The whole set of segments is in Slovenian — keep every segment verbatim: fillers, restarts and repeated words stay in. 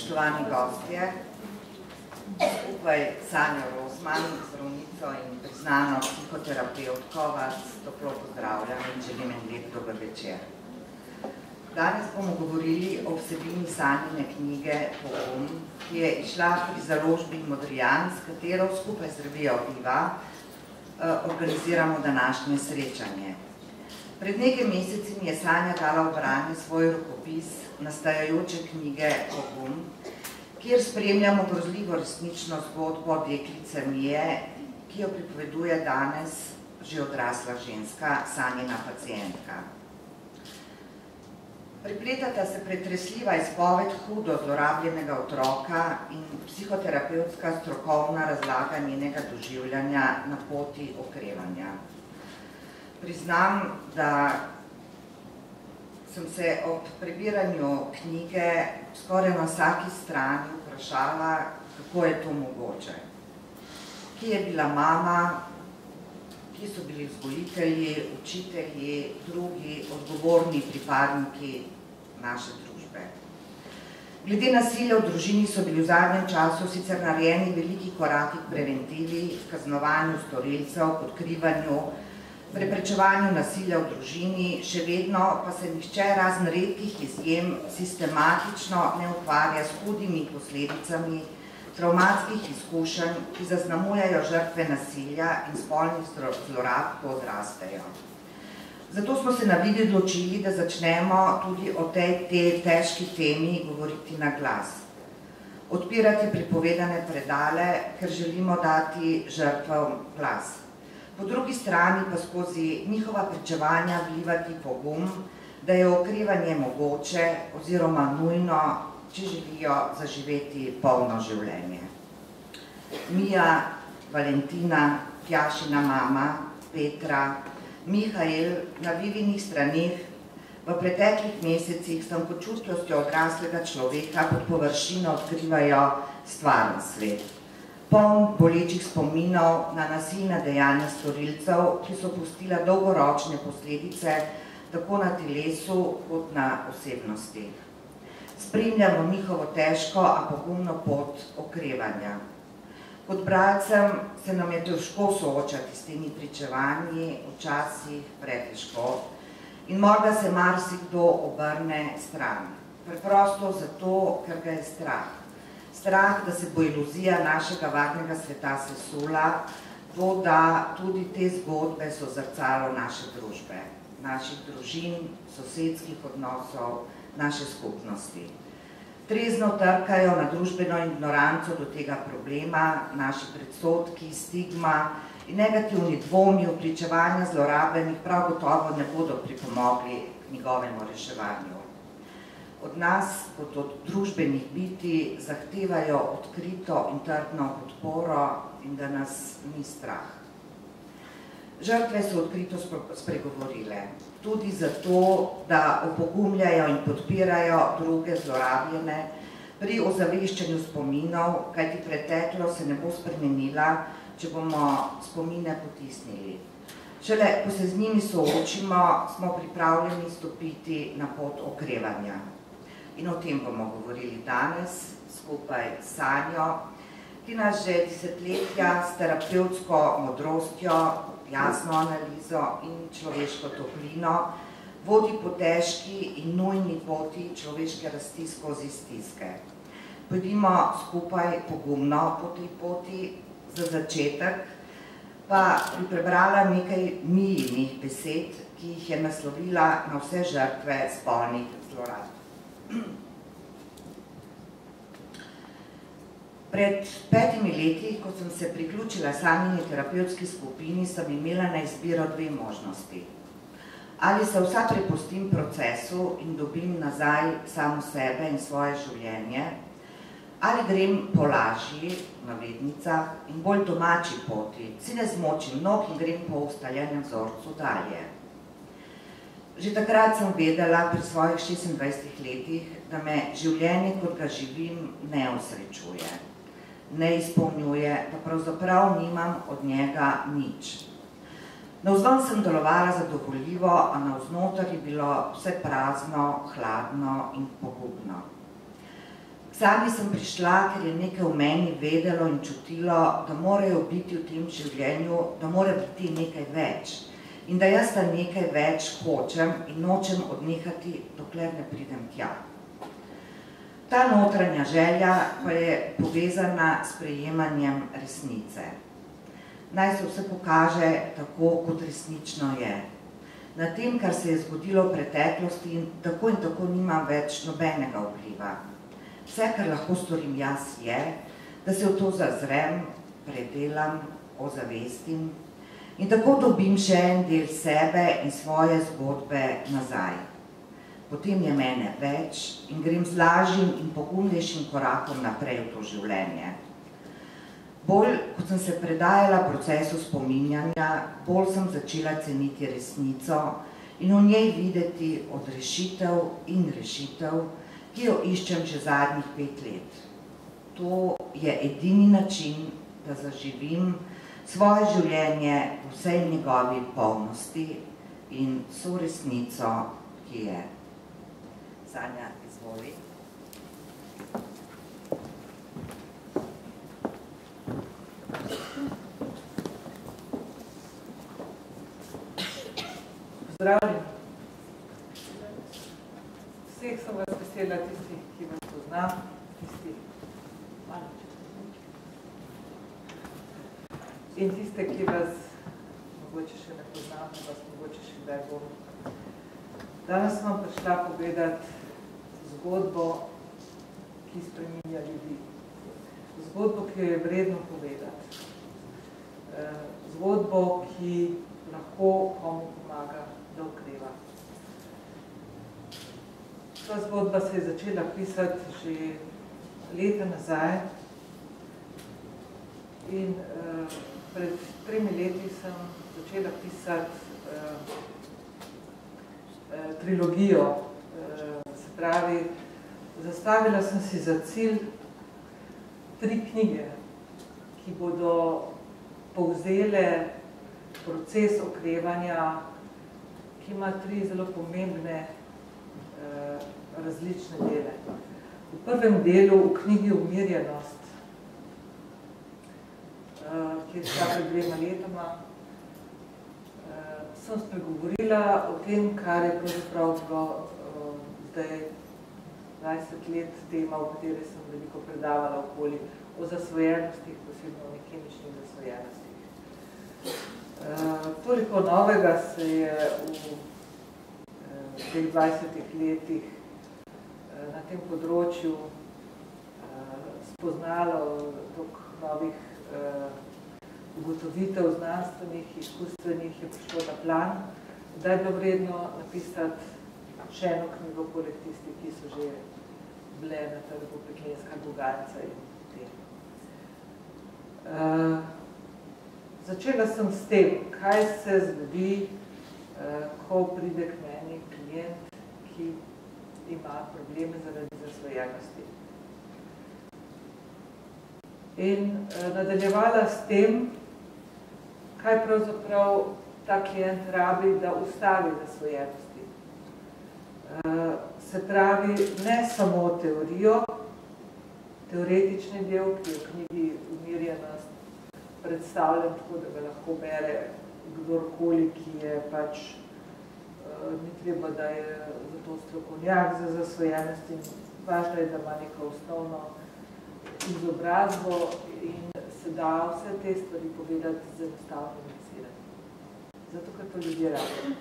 Spoštovani gostje, skupaj Sanjo Rozman, zdravnico in priznano psihoterapevtko, vas toplo pozdravljam in želim en lep dober večer. Danes bomo govorili o vsebini Sanjine knjige Pogum, ki je išla pri založbi Modrijan, s katero skupaj z revijo Viva organiziramo današnje srečanje. Pred nekaj meseci mi je Sanja dala v branje svoj rokopis nastajajoče knjige Pogum, kjer spremljamo grozljivo resnično zgodbo deklice Mije, ki jo pripoveduje danes že odrasla ženska, Sanjina pacientka. Prepletata se pretresljiva izpoved hudo zlorabljenega otroka in psihoterapevtska strokovna razlaga njenega doživljanja na poti okrevanja. Priznam, da sem se ob prebiranju knjige skoraj na vsaki strani vprašala, kako je to mogoče. Kje je bila mama, kje so bili vzgojitelji, učitelji, drugi odgovorni pripadniki naše družbe. Glede nasilja v družini so bili v zadnjem času sicer narejeni veliki koraki k preventivi, kaznovanju storilcev, odkrivanju, preprečevanju nasilja v družini, še vedno pa se nihče razen redkih izjem sistematično ne ukvarja s hudimi posledicami travmatskih izkušenj, ki zaznamujejo žrtve nasilja in spolnih zlorab, ko odrastejo. Zato smo se na vidi odločili, da začnemo tudi o tej težki temi govoriti na glas. Odpirati pripovedane predale, ker želimo dati žrtvam glas. Po drugi strani pa skozi njihova pričevanja vlivati pogum, da je okrevanje mogoče oziroma nujno, če želijo zaživeti polno življenje. Mija, Valentina, Tjašina mama, Petra, Mihael na Vivinih straneh v preteklih mesecih s tankočutkostjo odraslega človeka pod površino odkrivajo stvaren svet. Poln bolečih spominov na nasilna dejanja storilcev, ki so pustila dolgoročne posledice tako na telesu kot na osebnosti. Spremljamo njihovo težko, a pogumno pot okrevanja. Kot bralcem se nam je težko soočati s temi pričevanji, včasih pretežko, in morda se marsikdo obrne stran. Preprosto zato, ker ga je strah. Strah, da se bo iluzija našega varnega sveta sesula, to, da tudi te zgodbe so zrcalo naše družbe, naših družin, sosedskih odnosov, naše skupnosti. Trezno trkajo na družbeno ignoranco do tega problema, naši predsodki, stigma in negativni dvomi v pričevanja zlorabljenih prav gotovo ne bodo pripomogli k njegovemu reševanju. Od nas, kot od družbenih biti, zahtevajo odkrito in trdno podporo in da nas ni strah. Žrtve so odkrito spregovorile, tudi zato, da opogumljajo in podpirajo druge zlorabljene pri ozaveščanju spominov, kajti preteklost se ne bo spremenila, če bomo spomine potisnili. Šele, ko se z njimi soočimo, smo pripravljeni stopiti na pot okrevanja. In o tem bomo govorili danes skupaj s Sanjo, ki nas že desetletja s terapevtsko modrostjo, jasno analizo in človeško toplino vodi po težki in nujni poti človeške rasti skozi stiske. Pojdimo skupaj pogumno po tej poti. Za začetek pa bi prebrala nekaj Mijinih besed, ki jih je naslovila na vse žrtve spolnih zlorab. Pred petimi leti, ko sem se priključila Sanjini terapevtski skupini, sem imela na izbiro dve možnosti. Ali se vsa prepustim procesu in dobim nazaj samo sebe in svoje življenje, ali grem po lažji, v navednicah, in bolj domači poti, si ne zmočim nog in grem po ustaljenem vzorcu dalje. Že takrat sem vedela pri svojih šestindvajsetih letih, da me življenje, kot ga živim, ne osrečuje, ne izpolnjuje, pa pravzaprav nimam od njega nič. Navzven sem delovala zadovoljivo, a navznoter je bilo vse prazno, hladno in pogubno. Sami sem prišla, ker je nekaj v meni vedelo in čutilo, da morajo biti v tem življenju, da mora biti nekaj več. In da jaz ta nekaj več hočem in nočem odnehati, dokler ne pridem tja. Ta notranja želja pa je povezana s prejemanjem resnice. Naj se vse pokaže tako, kot resnično je. Na tem, kar se je zgodilo v preteklosti, in tako in tako nimam več nobenega vpliva. Vse, kar lahko storim jaz, je, da se v to zazrem, predelam, ozavestim in tako dobim še en del sebe in svoje zgodbe nazaj. Potem je mene več in grem z lažjim in pogumnejšim korakom naprej v to življenje. Bolj, kot sem se predajala procesu spominjanja, bolj sem začela ceniti resnico in v njej videti odrešitev in rešitev, ki jo iščem že zadnjih pet let. To je edini način, da zaživim svoje življenje v vsej njegovi polnosti in vso resnico, ki je. Sanja, izvoli. Pozdravljeni. Vseh sem vas vesela, tisti, ki vas poznam, tisti malo in tiste, ki vas mogoče še ne poznam, pa vas mogoče še kdaj bom. Danes sem vam prišla povedati zgodbo, ki spreminja ljudi. Zgodbo, ki jo je vredno povedati. Zgodbo, ki lahko komu pomaga, da okreva. Ta zgodba se je začela pisati že leta nazaj in uh, pred tremi leti sem začela pisati uh, uh, trilogijo. Uh, se pravi, zastavila sem si za cilj tri knjige, ki bodo povzele proces okrevanja, ki ima tri zelo pomembne različne dele. V prvem delu, v knjigi Umirjenost, ki je šla pred dvema letoma, sem spregovorila o tem, kar je pravzaprav bilo zdaj dvajset let tema, v kateri sem veliko predavala okoli, o zasvojenostih, posebno o nekemičnih zasvojenostih. Toliko novega se je v teh dvajsetih letih na tem področju spoznalo toliko novih ugotovitev znanstvenih, izkustvenih je prišlo na plan, da je bilo vredno napisati še eno knjigo poleg tistih, ki so že bile na trgu Peklenska gugalca in te. Začela sem s tem, kaj se zgodi, ko pride k meni klient, ki ima probleme zaradi zasvojenosti. In nadaljevala s tem, kaj pravzaprav ta klient rabi, da ustavi zasvojenosti. Se pravi, ne samo teorijo, teoretični del, ki je v knjigi Umirjenost predstavljen tako, da ga lahko bere kdorkoli, ki je pač ni treba, da je za to strokovnjak za zasvojenost in važno je, da ima neko osnovno izobrazbo in se da vse te stvari povedati z enostavnim niciranjem. Zato, ker to ljudje rabijo.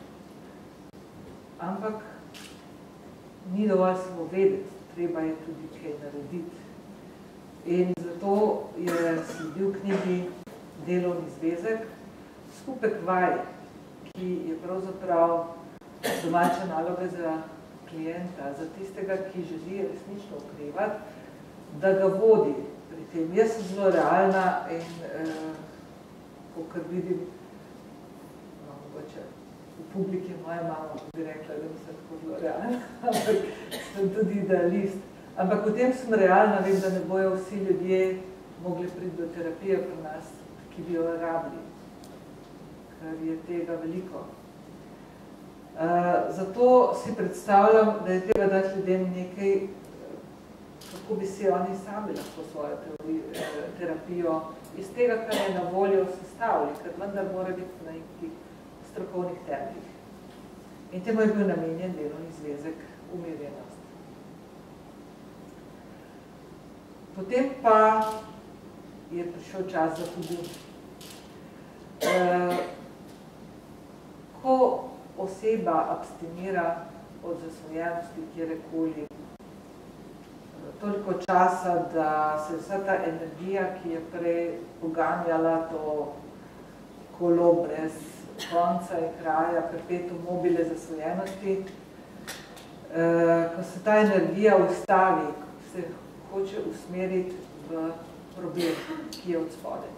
Ampak ni dovolj samo vedeti, treba je tudi kaj narediti. In zato je sledil knjigi Delovni zvezek, skupek vaj, ki je pravzaprav domača naloga za klienta, za tistega, ki želi resnično okrevati, da ga vodi pri tem. Jaz sem zelo realna in kakor vidim, no, mogoče v publiki moja mama bi rekla, da nisem tako zelo realna, ampak sem tudi idealist. Ampak v tem sem realna, vem, da ne bojo vsi ljudje mogli priti do terapije pri nas, ki bi jo rabili, ker je tega veliko. Uh, zato si predstavljam, da je treba dati ljudem nekaj, kako kako bi si oni sami lahko svojo terapijo iz tega, kar je na voljo sestavili, ker vendar mora biti na nekih strokovnih temeljih. In temu je bil namenjen delovni zvezek Umirjenost. Potem pa je prišel čas za pogum. E, ko oseba abstinira od zasvojenosti kjerekoli toliko časa, da se vsa ta energija, ki je prej poganjala to kolo brez konca in kraja, perpetuum mobile zasvojenosti, ko se ta energija ustavi, se hoče usmeriti v problem, ki je od spodaj.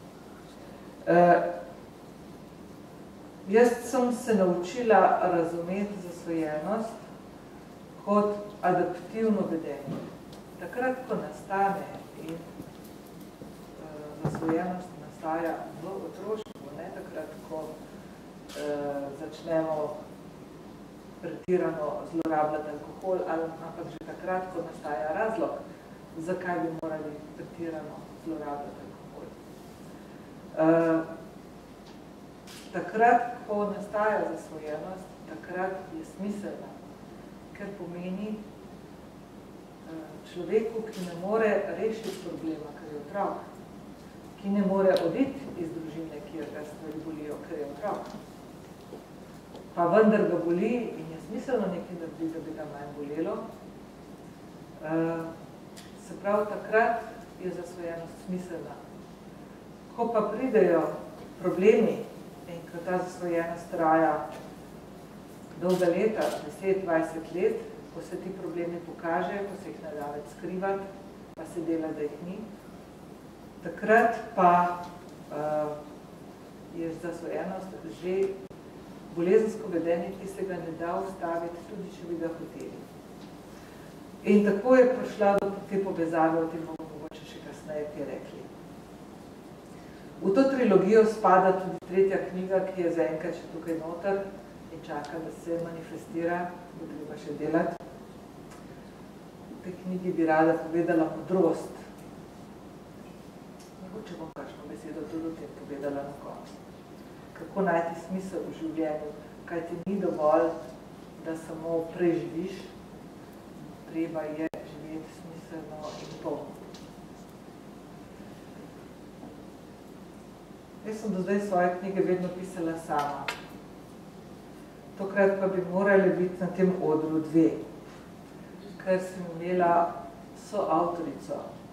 Jaz sem se naučila razumeti zasvojenost kot adaptivno vedenje. Takrat, ko nastane in zasvojenost nastaja v otroštvu, ne takrat, ko začnemo pretirano zlorabljati alkohol, ampak že takrat, ko nastaja razlog, zakaj bi morali pretirano zlorabljati alkohol. Takrat, ko nastaja zasvojenost, takrat je smiselna, ker pomeni človeku, ki ne more rešiti problema, ker je otrok, ki ne more oditi iz družine, kjer ga stvari bolijo, ker je otrok, pa vendar ga boli in je smiselno nekaj narediti, da bi ga manj bolelo. Se pravi, takrat je zasvojenost smiselna. Ko pa pridejo problemi in ko ta zasvojenost traja dolga leta, deset dvajset let, ko se ti problemi pokažejo, ko se jih ne da več skrivati, pa se dela, da jih ni. Takrat pa uh, je zasvojenost že bolezensko vedenje, ki se ga ne da ustaviti, tudi če bi ga hoteli. In tako je prišla do te povezave, o tem bomo mogoče še kasneje kaj rekli. V to trilogijo spada tudi tretja knjiga, ki je zaenkrat še tukaj noter in čaka, da se manifestira, bo treba še delati. V tej knjigi bi rada povedala modrost. Mogoče bom kakšno besedo tudi o tem povedala na koncu. Kako najti smisel v življenju, kaj ti ni dovolj, da samo preživiš, treba je živeti smiselno in polno. Jaz sem do zdaj svoje knjige vedno pisala sama. Tokrat pa bi morali biti na tem odru dve, ker sem imela soavtorico,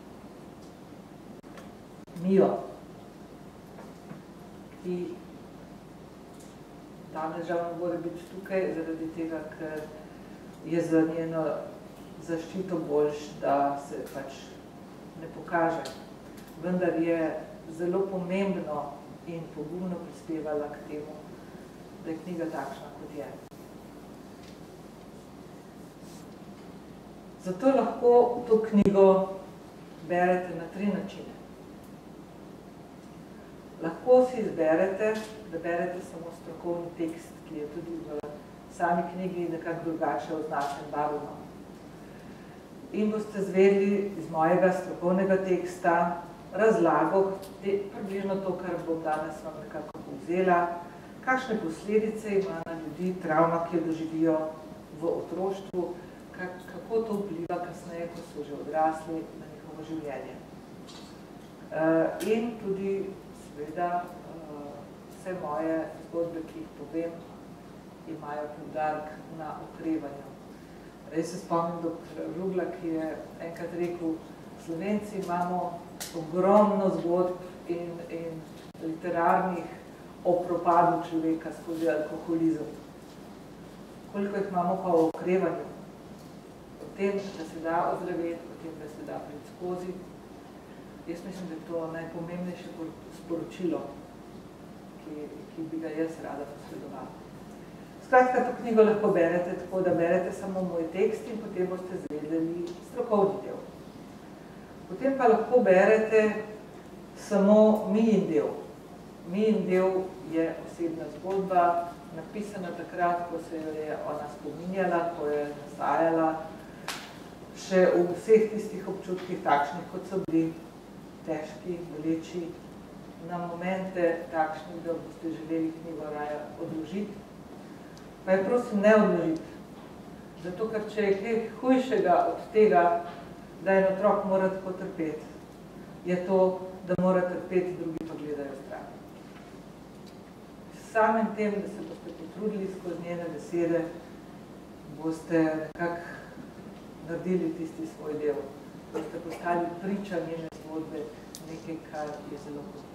Mijo, ki danes žal ne more biti tukaj, zaradi tega, ker je za njeno zaščito boljš, da se pač ne pokaže. Vendar je zelo pomembno in pogumno prispevala k temu, da je knjiga takšna, kot je. Zato lahko to knjigo berete na tri načine. Lahko si izberete, da berete samo strokovni tekst, ki je tudi v sami knjigi nekako drugače označen barvno. In boste zvedeli iz mojega strokovnega teksta razlago, približno to, kar bom danes vam nekako povzela, kakšne posledice ima na ljudi travma, ki jo doživijo v otroštvu, kako to vpliva kasneje, ko so že odrasli, na njihovo življenje. In tudi seveda vse moje zgodbe, ki jih povem, imajo poudarek na okrevanju. Res se spomnim doktora Rugla, ki je enkrat rekel, Slovenci imamo ogromno zgodb in, in literarnih o propadu človeka skozi alkoholizem. Koliko jih imamo pa o okrevanju? O tem, da se da ozdraveti, o tem, da se da priti skozi. Jaz mislim, da je to najpomembnejše sporočilo, ki, ki bi ga jaz rada posredovala. Skratka, to knjigo lahko berete tako, da berete samo moj tekst in potem boste zvedeli strokovni del. Potem pa lahko berete samo Mijin del. Mijin del je osebna zgodba, napisana takrat, ko se jo je ona spominjala, ko je nastajala. še v vseh tistih občutkih takšnih, kot so bili težki, boleči, na momente takšnih, da boste želeli knjigo raje odložiti, pa je prosim ne odložiti. Zato, ker če je kaj hujšega od tega, da en otrok mora tako trpeti, je to, da mora trpeti, drugi pa gledajo stran. S samim tem, da se boste potrudili skozi njene besede, boste nekako naredili tisti svoj del, boste postali priča njene zgodbe, nekaj, kar je zelo podobno.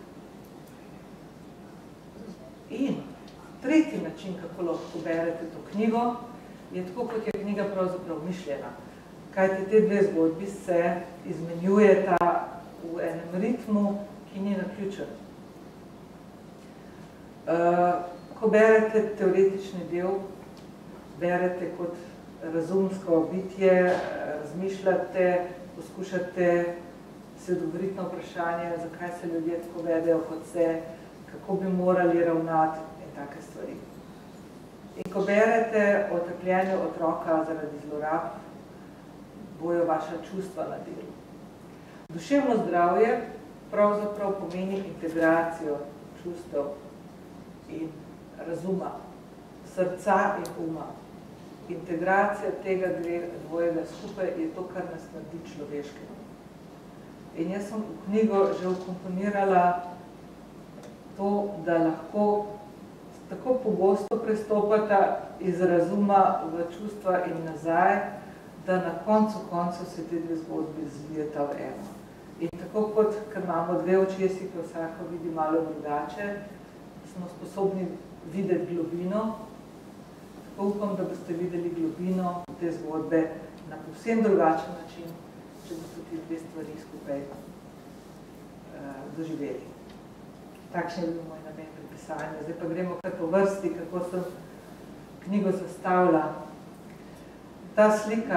In tretji način, kako lahko berete to knjigo, je tako, kot je knjiga pravzaprav mišljena. Kajti te dve zgodbi se izmenjujeta v enem ritmu, ki ni naključen. Ko berete teoretični del, berete kot razumsko bitje, razmišljate, poskušate se odgovoriti na vprašanje, zakaj se ljudje tako vedejo kot se, kako bi morali ravnati in take stvari. In ko berete o trpljenju otroka zaradi zlorab, bojo vaša čustva na delu. Duševno zdravje pravzaprav pomeni integracijo čustev in razuma, srca in uma. Integracija tega dvojega skupaj je to, kar nas naredi človeškega. In jaz sem v knjigo že vkomponirala to, da lahko tako pogosto prestopata iz razuma v čustva in nazaj, da na koncu koncu se te dve zgodbi zlijeta v eno. In tako kot, ker imamo dve očesi, ki vsako vidi malo drugače, smo sposobni videti globino, tako upam, da boste videli globino te zgodbe na povsem drugačen način, če boste ti dve stvari skupaj uh, doživeli. Takšen je bil moj namen pri pisanju. Zdaj pa gremo kar po vrsti, kako sem knjigo zastavila. Ta slika,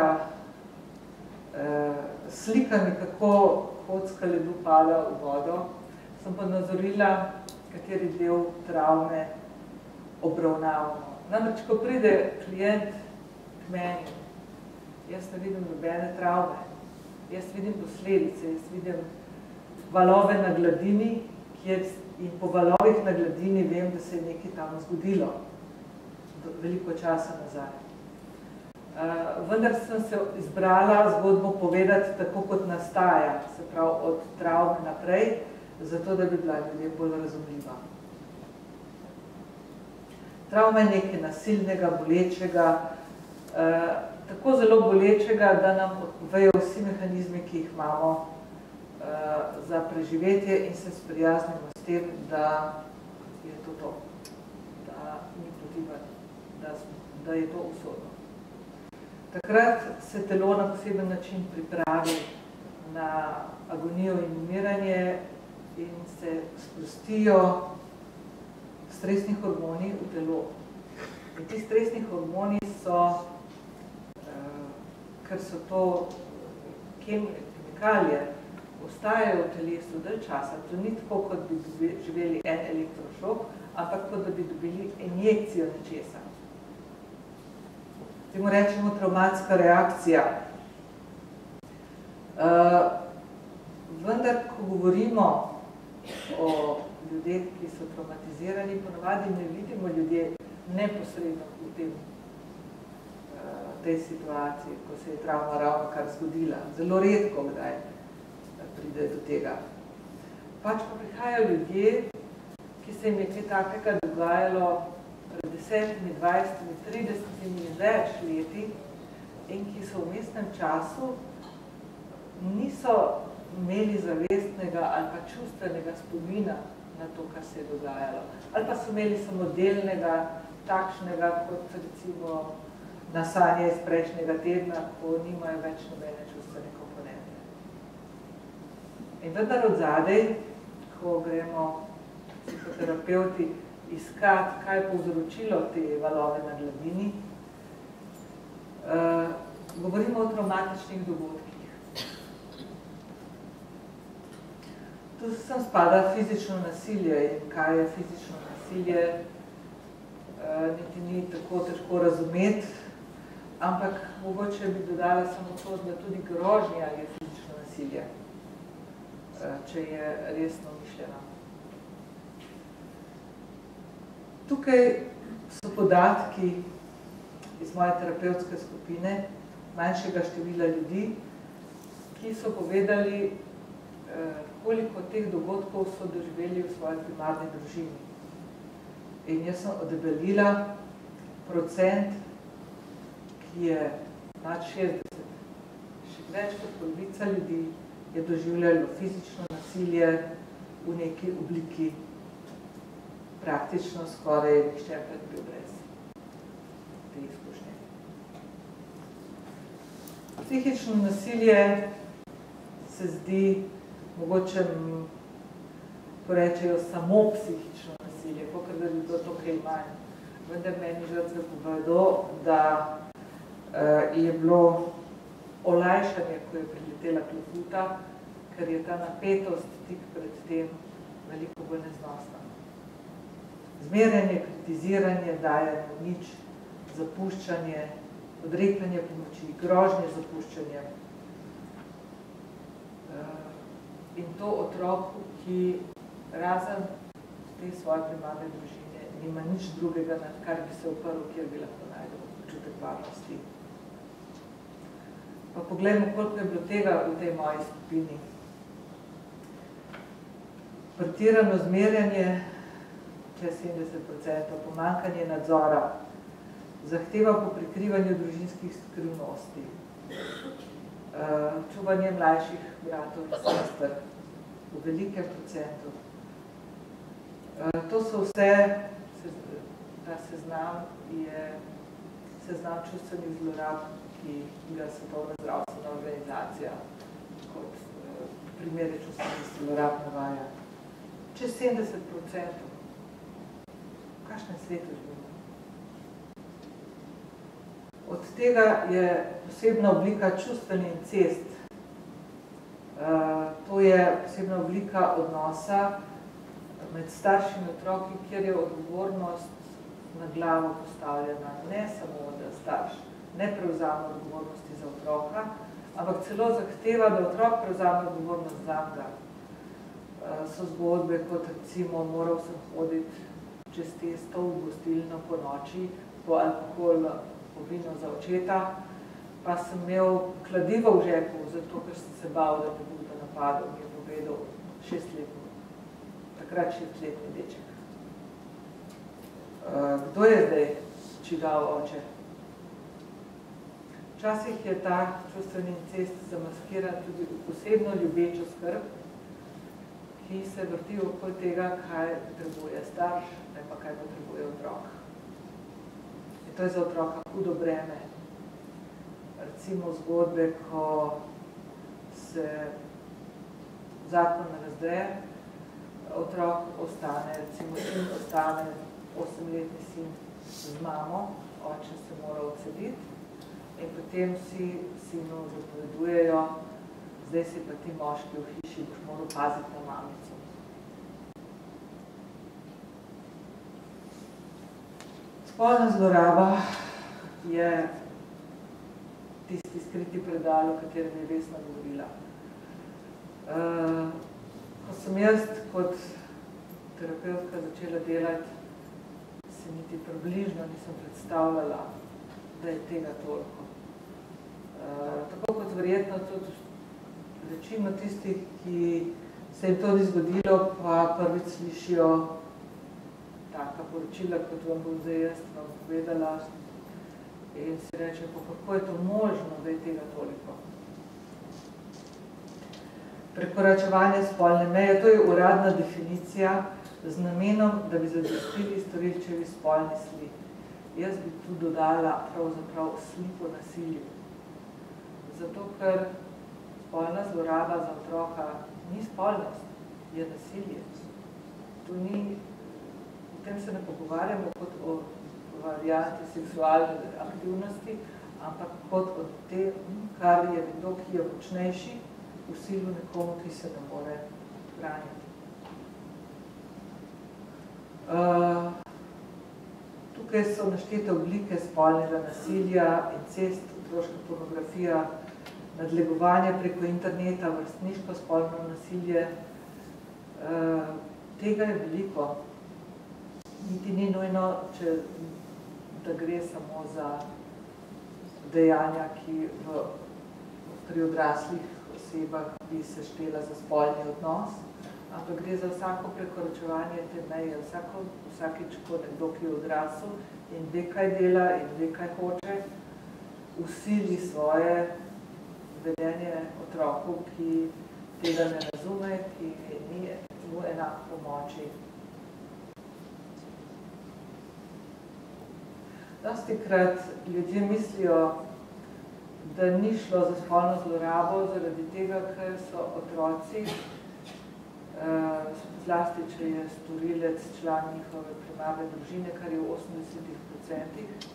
uh, slika mi, kako kocka ledu pada v vodo, sem pa nazorila, kateri del travme obravnavamo. Namreč, ko pride klient k meni, jaz ne vidim nobene travme, jaz vidim posledice, jaz vidim valove na gladini, kjer in po valovih na gladini vem, da se je nekaj tam zgodilo veliko časa nazaj. Uh, vendar sem se izbrala zgodbo povedati tako, kot nastaja, se pravi od travme naprej, zato da bi bila ljudem bolj razumljiva. Travma je nekaj nasilnega, bolečega, uh, tako zelo bolečega, da nam odpovejo vsi mehanizmi, ki jih imamo uh, za preživetje in se sprijaznimo s tem, da je to to, da ni protiven, da, da je to usodno. Takrat se telo na poseben način pripravi na agonijo in umiranje in se sprostijo stresni hormoni v telo. In ti stresni hormoni so, ker so to kemikalije, ostajajo v telesu dalj časa. To ni tako, kot bi živeli en elektrošok, ampak kot da bi dobili injekcijo nečesa. Temu rečemo travmatska reakcija. Vendar, ko govorimo o ljudeh, ki so traumatizirani, ponavadi ne vidimo ljudje neposredno v tem, tej situaciji, ko se je travma ravno kar zgodila. Zelo redko kdaj pride do tega. Pač pa prihajajo ljudje, ki se jim je kaj takega dogajalo pred desetimi, dvajsetimi, tridesetimi in več leti in ki so v mestnem času niso imeli zavestnega ali pa čustvenega spomina na to, kar se je dogajalo. Ali pa so imeli samo delnega, takšnega, kot recimo na sanje iz prejšnjega tedna, ko nimajo več nobene čustvene komponente. In vendar od zadej, ko gremo psihoterapeuti iskati, kaj je povzročilo te valove na gladini, uh, govorimo o traumatičnih dogodkih. Tu sem spada fizično nasilje in kaj je fizično nasilje, uh, niti ni tako težko razumeti. ampak mogoče bi dodala samo to, da tudi grožnja je fizično nasilje, če je resno mišljeno. Tukaj so podatki iz moje terapevtske skupine, manjšega števila ljudi, ki so povedali, koliko teh dogodkov so doživeli v svoji primarni družini. In jaz sem odebelila procent, ki je nad šestdeset. Še več kot polovica ljudi je doživljalo fizično nasilje v neki obliki, praktično skoraj nihče pa ni bil brez te izkušnje. Psihično nasilje se zdi, mogoče porečejo samo psihično nasilje, kakor da bi bilo to kaj manj. Vendar meni žrtve povedo, da je bilo olajšanje, ko je priletela klofuta, ker je ta napetost tik pred tem veliko bolj neznosna. Zmerjanje, kritiziranje, dajanje nič, zapuščanje, odrekanje pomoči, grožnje zapuščanje. In to otroku, ki razen te svoje primarne družine nima nič drugega, nad kar bi se oprl, kjer bi lahko najdel občutek varnosti. Pa pogledamo, koliko je bilo tega v tej moji skupini. Pretirano zmerjanje, čez sedemdeset procentov, pomanjkanje nadzora, zahteva po prikrivanju družinskih skrivnosti, čuvanje mlajših bratov in sester v velikem procentu. To so vse, ta seznam je seznam čustvenih zlorab, ki ga Svetovna zdravstvena organizacija kot primere čustvenih zlorab navaja. Čez sedemdeset procentov. V kakšnem svetu živimo? Od tega je posebna oblika čustveni incest. To je posebna oblika odnosa med staršimi otroki, kjer je odgovornost na glavo postavljena. Ne samo, da starš ne prevzame odgovornosti za otroka, ampak celo zahteva, da otrok prevzame odgovornost zanj. So zgodbe, kot recimo moral sem hoditi čez testo v gostilno po noči, po alkohol, po vino za očeta, pa sem imel kladivo v žepu, zato ker sem se bal, da me bo napadel, mi je povedal šestletni, takrat šestletni deček. Kdo je zdaj čigav oče? Včasih je ta čustveni incest zamaskiran tudi v posebno ljubečo skrb, ki se vrti okoli tega, kaj potrebuje starš, ne pa kaj potrebuje otrok. In to je za otroka hudo breme. Recimo zgodbe, ko se zakon razdre, otrok ostane, recimo sin ostane, osemletni sin z mamo, oče se mora odseliti in potem si sinu zapovedujejo, zdaj si pa ti moški v hiši, boš moral paziti na mamico. Spolna zloraba je tisti skriti predal, o katerem je Vesna govorila. Ko sem jaz kot terapeutka začela delati, se niti približno nisem predstavljala, da je tega toliko. Tako kot verjetno tudi večino tistih, ki se jim to ni zgodilo, pa prvič slišijo taka poročila, kot vam bo zdaj jaz vam povedala in si reče, pa kako je to možno, da je tega toliko. Prekoračevanje spolne meje, to je uradna definicija z namenom, da bi zadostili storilčevi spolni sli. Jaz bi tu dodala pravzaprav sliko nasilju. Zato, ker spolna zloraba za otroka ni spolnost, je nasilje. To ni, o tem se ne pogovarjamo kot o varianti seksualne aktivnosti, ampak kot o tem, kar je nekdo, ki je močnejši, v silu nekomu, ki se ne more braniti. Uh, tukaj Tukaj so naštete oblike spolnega nasilja, incest, otroška pornografija, nadlegovanje preko interneta, vrstniško spolno nasilje. Tega je veliko. Niti ni nujno, če, da gre samo za dejanja, ki v, pri odraslih osebah bi se štela za spolni odnos, ampak gre za vsako prekoračevanje te meje. Vsako, vsakič, ko nekdo, ki je odrasel in ve, kaj dela in ve, kaj hoče, usili svoje vedenje otroku, ki tega ne razume, ki ni mu enak pomoči. Dostikrat ljudje mislijo, da ni šlo za spolno zlorabo zaradi tega, ker so otroci, zlasti, če je storilec član njihove primarne družine, kar je v osemdesetih procentih,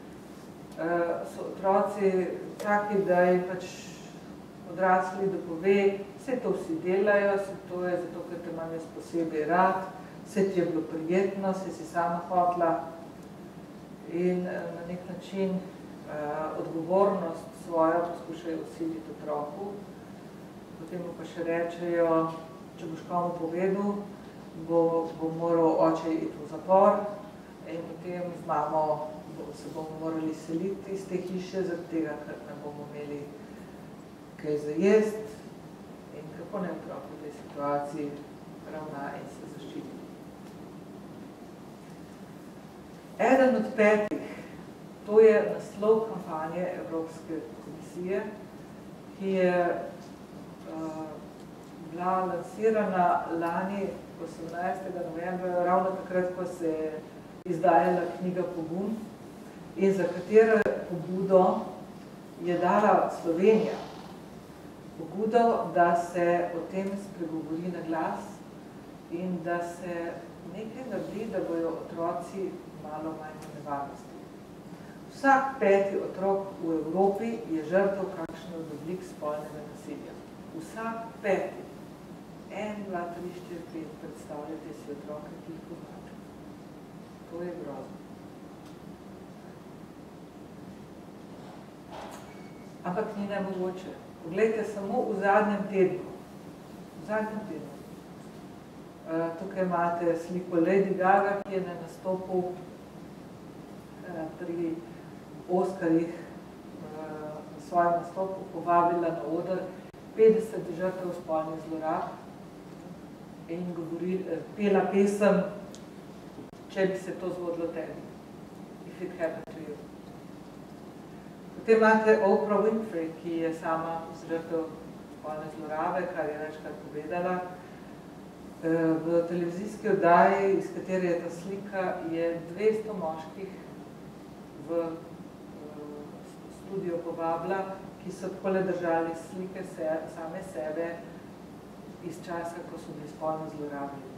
so otroci taki, da jim pač odrasli dopove, vse to vsi delajo, vse to je zato, ker te imam jaz posebej rad, vse ti je bilo prijetno, vse si sama hotla in na nek način odgovornost svojo poskušajo vsiliti otroku. Potem pa še rečejo, če boš komu povedal, bo, bo moral oče iti v zapor in potem z mamo se bomo morali seliti iz te hiše, zaradi tega, ker ne bomo imeli kaj za jest in kako ne otrok v tej situaciji ravna in se zaščiti. Eden od petih, to je naslov kampanje Evropske komisije, ki je uh, bila lansirana lani osemnajstega novembra, ravno takrat, ko se je izdajala knjiga Pogum in za katero pobudo je dala Slovenija. Pobudo, da se o tem spregovori na glas in da se nekaj naredi, da bojo otroci malo manj v nevarnosti. Vsak peti otrok v Evropi je žrtev kakšen od oblik spolnega nasilja. Vsak peti. En, dva, tri, štiri, pet. Predstavljate si otroke, ki jih poznate. To je grozno. Ampak ni nemogoče. Poglejte, samo v zadnjem tednu. V zadnjem tednu. Uh, tukaj imate sliko Lady Gaga, ki je na nastopu uh, pri Oskarjih uh, na svojem nastopu povabila na oder petdeset žrtev spolnih zlorab in govori, uh, pela pesem, če bi se to zgodilo tebi. If it happened to you. Potem imate Oprah Winfrey, ki je sama žrtev spolne zlorabe, kar je večkrat povedala. V televizijski oddaji, iz katere je ta slika, je dvesto moških v studio povabila, ki so takole držali slike se, same sebe iz časa, ko so bili spolno zlorabljeni.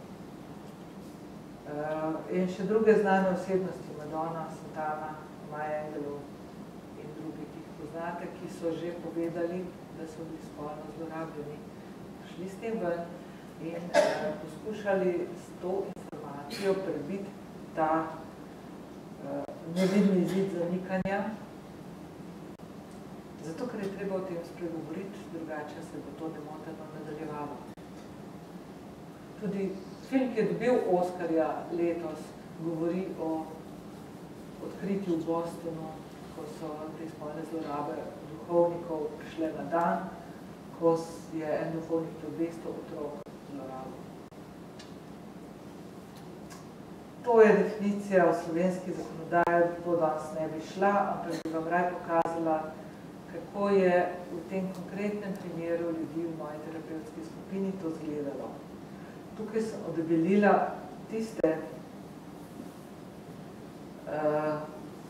In še druge znane osebnosti, Madonna, Santana, Maya Angelou in drugi, ki jih poznate, ki so že povedali, da so bili spolno zlorabljeni. Šli s tem ven in eh, poskušali s to informacijo prebiti ta eh, nevidni zid zanikanja, zato, ker je treba o tem spregovoriti, drugače se bo to nemoteno nadaljevalo. Tudi film, ki je dobil Oskarja letos, govori o odkritju v Bostonu, ko so te spolne zlorabe duhovnikov prišle na dan, ko je en duhovnik to dvesto otrok zlorabil. To je definicija v slovenski zakonodaji, to danes ne bi šla, ampak bi vam raj pokazala, kako je v tem konkretnem primeru ljudi v moji terapevtski skupini to zgledalo. Tukaj sem odebelila tiste, uh,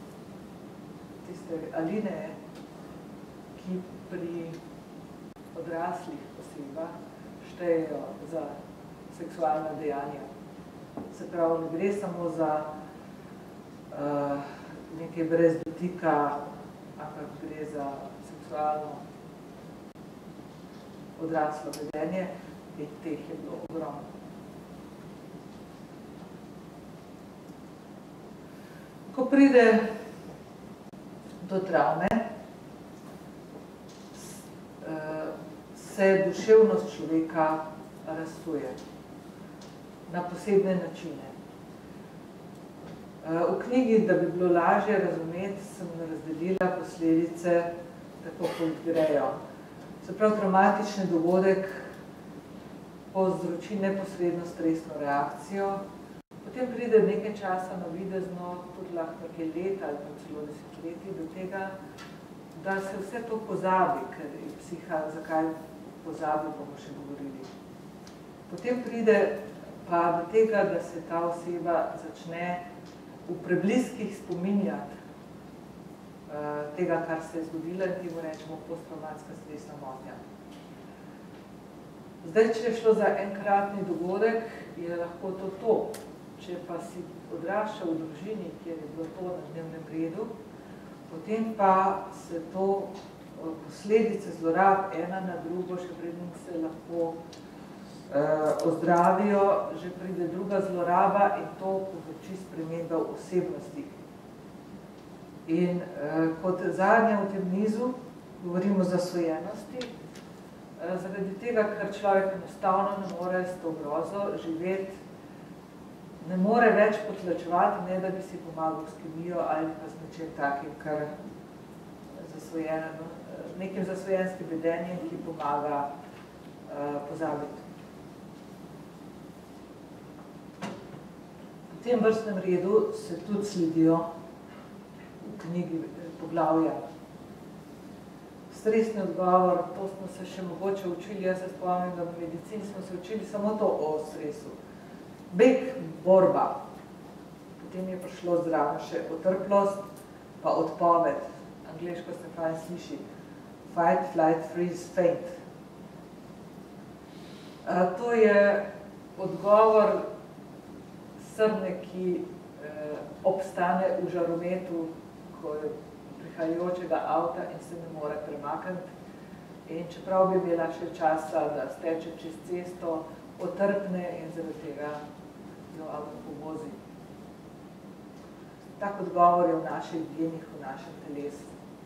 tiste alineje, ki pri odraslih osebah štejejo za seksualna dejanja. Se pravi, ne gre samo za uh, nekaj brez dotika, ampak gre za seksualno odraslo vedenje in teh je bilo ogromno. Ko pride do travme, se duševnost človeka razsuje na posebne načine. V knjigi, da bi bilo lažje razumeti, sem razdelila posledice tako, kot grejo. Se pravi, traumatični dogodek povzroči neposredno stresno reakcijo, potem pride nekaj časa navidezno, tudi lahko nekaj let ali pa celo desetletij do tega, da se vse to pozabi, ker je psiha, zakaj pozabi, bomo še govorili. Potem pride pa do tega, da se ta oseba začne v prebliskih spominjati uh, tega, kar se je zgodilo, in temu rečemo posttraumatska stresna motnja. Zdaj, če je šlo za enkratni dogodek, je lahko to to. Če pa si odraščal v družini, kjer je bilo to na dnevnem redu, potem pa se to posledice zlorab ena na drugo, še predtem se lahko uh, ozdravijo, že pride druga zloraba in to povzroči sprememba v osebnosti. In uh, kot zadnja v tem nizu govorimo o zasvojenosti, uh, zaradi tega, ker človek enostavno ne more s to grozo živeti, ne more več potlačevati, ne da bi si pomagal s kemijo ali pa z nečem takim, kar zasvojeno, nekim zasvojenskim vedenjem, ki pomaga uh, pozabiti. V tem vrstnem redu se tudi sledijo v knjigi poglavja. Stresni odgovor, to smo se še mogoče učili, jaz se spomnim, da v medicini smo se učili samo to o stresu. Beg, borba, potem je prišlo zraven še otrplost, pa odpoved, angleško se fajn sliši, fight, flight, freeze, faint. Uh, to je odgovor srne, ki uh, obstane v žarometu, ko je prihajajočega avta in se ne more premakniti. In čeprav bi imela še časa, da steče čez cesto, otrpne in zaradi tega jo avto povozi. Tak odgovor je v naših genih, v našem telesu.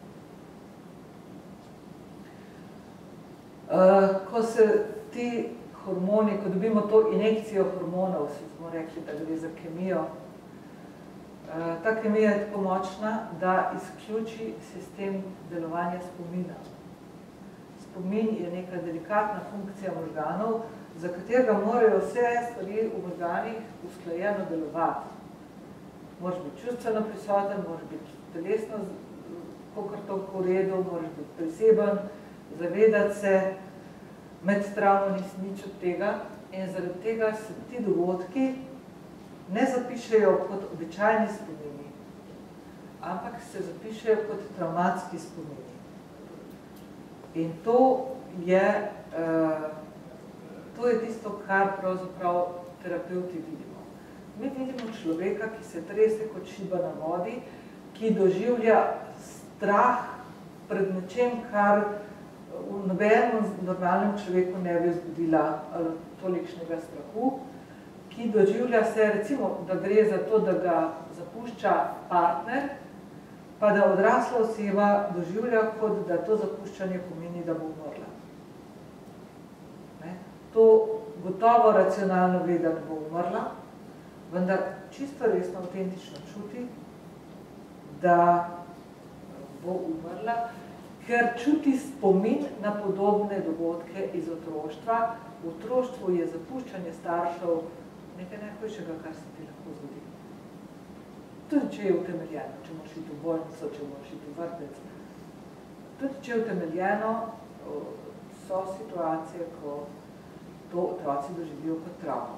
Uh, ko se ti hormoni, ko dobimo to injekcijo hormonov, si smo rekli, da gre za kemijo, uh, ta kemija je tako močna, da izključi sistem delovanja spomina. Spomin je neka delikatna funkcija možganov, za katerega morajo vse stvari v možganih usklajeno delovati. Moraš biti čustveno prisoten, moraš biti telesno kakor toliko v redu, moraš biti priseben, zavedati se, med travmo nisi nič od tega in zaradi tega se ti dogodki ne zapišejo kot običajni spomini, ampak se zapišejo kot travmatski spomini. In to je, uh, to je tisto, kar pravzaprav terapeuti vidimo. Mi vidimo človeka, ki se trese kot šiba na vodi, ki doživlja strah pred nečem, kar v nobenem normalnem človeku ne bi vzbudila tolikšnega strahu, ki doživlja se, recimo, da gre za to, da ga zapušča partner, pa da odrasla oseba doživlja, kot da to zapuščanje pomeni, da bo umrla. Ne? To gotovo racionalno ve, da bo umrla, vendar čisto resno, avtentično čuti, da bo umrla, ker čuti spomin na podobne dogodke iz otroštva. V otroštvu je zapuščanje staršev nekaj najhujšega, kar se ti lahko zgodi. Tudi če je utemeljeno, če moraš iti v bolnico, če moraš iti v vrtec. Tudi če je utemeljeno, so situacije, ko to otroci doživijo kot travmo.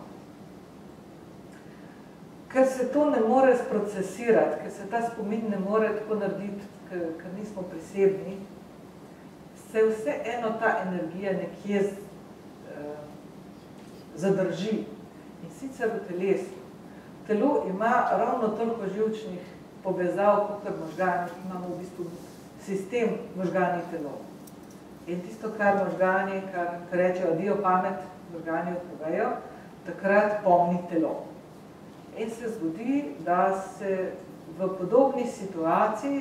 Ker se to ne more sprocesirati, ker se ta spomin ne more tako narediti, ker, ker nismo prisebni, se vse eno ta energija nekje eh, zadrži. In sicer v telesu. Telo ima ravno toliko živčnih povezav, kot možgani, imamo v bistvu sistem možgani telo. In tisto, kar možgani, kar, kar rečejo, adijo pamet, možgani odpovejo, takrat pomni telo. In se zgodi, da se v podobni situaciji,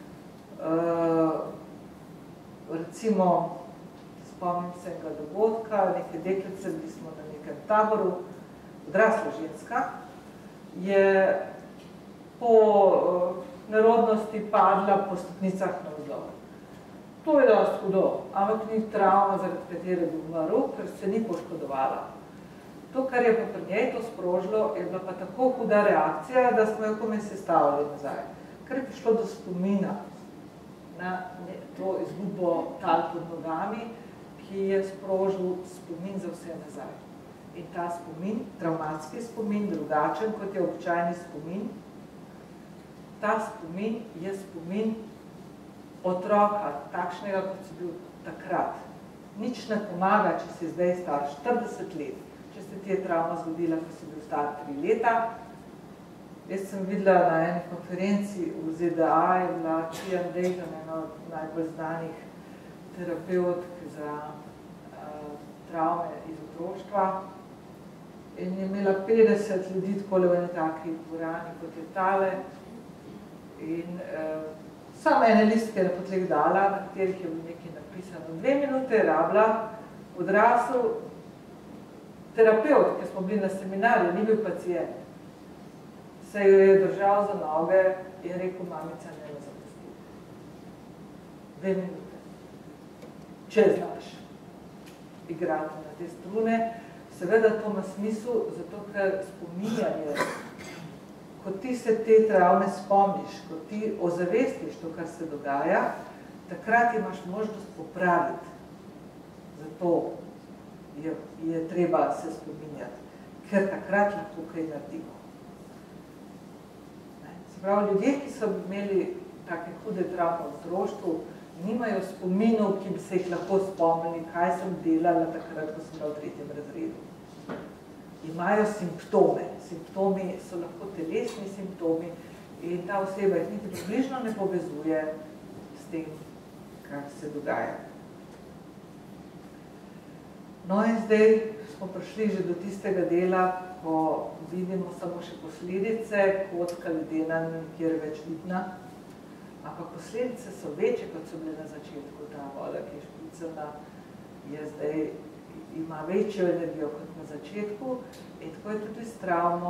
recimo, spomnim se enega dogodka, neke deklice, bili smo na nekem taboru, odrasla ženska, je po nerodnosti padla po stopnicah navzdol. To je dosti hudo, ampak ni travma, zaradi katere bi umrl, ker se ni poškodovala. To, kar je pa pri njej to sprožilo, je bila pa tako huda reakcija, da smo jo komaj sestavili nazaj. Ker je prišlo do spomina na to izgubo tal pod nogami, ki je sprožil spomin za vse nazaj. In ta spomin, travmatski spomin, drugačen kot je običajni spomin, ta spomin je spomin otroka, takšnega, kot si bil takrat. Nič ne pomaga, če si zdaj star štirideset let, če se ti je travma zgodila, ko si bil star tri leta. Jaz sem videla na eni konferenci v Z D A, je bila Kian Dayton, ena od najbolj znanih terapevtk za uh, travme iz otroštva. In je imela petdeset ljudi takole v eni taki dvorani, kot je tale. In uh, samo ene listke je napotlek dala, na katerih je bilo nekaj napisano. Dve minute je rabila, odrasel terapeut, ki smo bili na seminarju, ni bil pacient, se jo je držal za noge in rekel, mamica, ne me zapusti. Dve minute. Če znaš igrati na te strune, seveda to ima smisel, zato ker spominjanje, ko ti se te travme spomniš, ko ti ozavestiš to, kar se dogaja, takrat imaš možnost popraviti. Zato je, je treba se spominjati, ker takrat lahko kaj naredimo. Se pravi, ljudje, ki so imeli take hude travme v otroštvu, nimajo spominov, ki bi se jih lahko spomnili, kaj sem delala takrat, ko sem bila v tretjem razredu. Imajo simptome. Simptomi so lahko telesni simptomi in ta oseba jih niti približno ne povezuje s tem, kar se dogaja. No in zdaj smo prišli že do tistega dela, ko vidimo samo še posledice, kotka ledena nikjer več vidna, ampak posledice so večje, kot so bile na začetku. Ta voda, ki je špricana, je zdaj, ima večjo energijo kot na začetku in tako je tudi s travmo.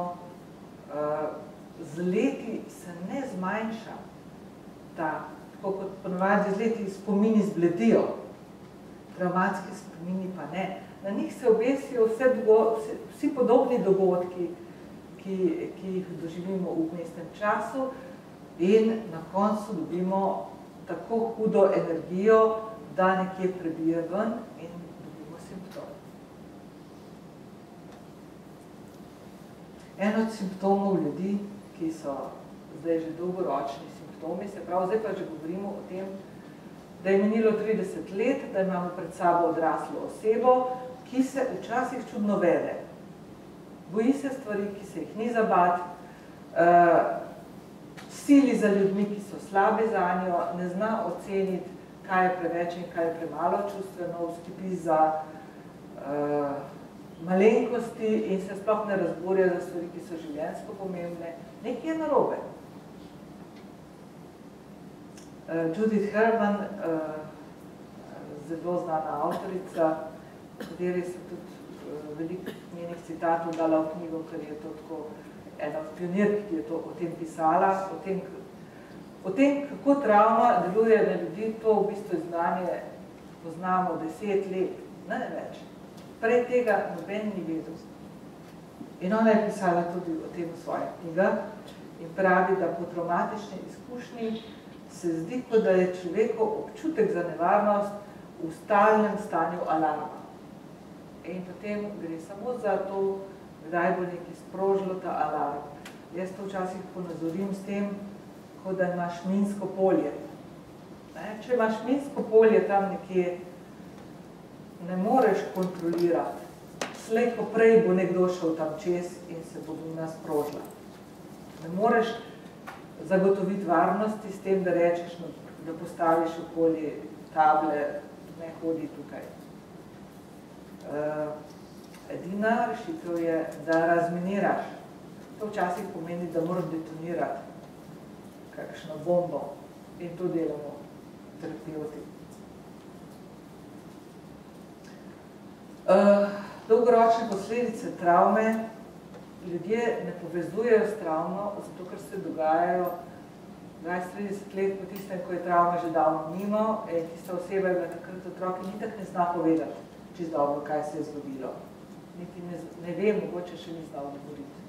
Z leti se ne zmanjša ta, tako kot ponavadi z leti spomini zbledijo, travmatski spomini pa ne. Na njih se obesijo vse vsi, vsi podobni dogodki, ki, ki jih doživimo v vmesnem času in na koncu dobimo tako hudo energijo, da nekje prebije ven in dobimo simptom. En od simptomov ljudi, ki so zdaj že dolgoročni simptomi, se pravi, zdaj pa že govorimo o tem, da je minilo trideset let, da imamo pred sabo odraslo osebo, ki se včasih čudno vede. Boji se stvari, ki se jih ni za bati, uh, sili za ljudmi, ki so slabi zanjo, ne zna oceniti, kaj je preveč in kaj je premalo čustveno, vskipi za uh, malenkosti in se sploh ne razburja za stvari, ki so življenjsko pomembne. Nekaj je narobe. Uh, Judith Herman, uh, zelo znana avtorica, v kateri se tudi uh, veliko njenih citatov dala v knjigo, ker je to tako ena od pionirk, ki je to o tem pisala, o tem, o tem, kako travma deluje na ljudi, to v bistvu znanje poznamo deset let, ne, ne več. Prej tega noben ni vedel. In ona je pisala tudi o tem v svojih knjigah in pravi, da po traumatični izkušnji se zdi, kot da je človekov občutek za nevarnost v stalnem stanju alarma. In potem gre samo za to, kdaj bo nekaj sprožilo ta alarm. Jaz to včasih ponazorim s tem, kot da imaš minsko polje. Ne? Če imaš minsko polje tam nekje, ne moreš kontrolirati. Slej ko prej bo nekdo šel tam čez in se bo mina sprožila. Ne moreš zagotoviti varnosti s tem, da rečeš, da postaviš okoli table, ne hodi tukaj. Uh, edina rešitev je, da razminiraš. To včasih pomeni, da moraš detonirati. kakšno bombo in to delamo terapeuti. Uh, dolgoročne posledice travme ljudje ne povezujejo s travmo, zato ker se dogajajo dvajset trideset let po tistem, ko je travma že davno mimo, in tista oseba je bila takrat otrok in nitak ne zna povedati čisto dobro, kaj se je zgodilo. Niti ne, ne vem, mogoče še ni znal govoriti.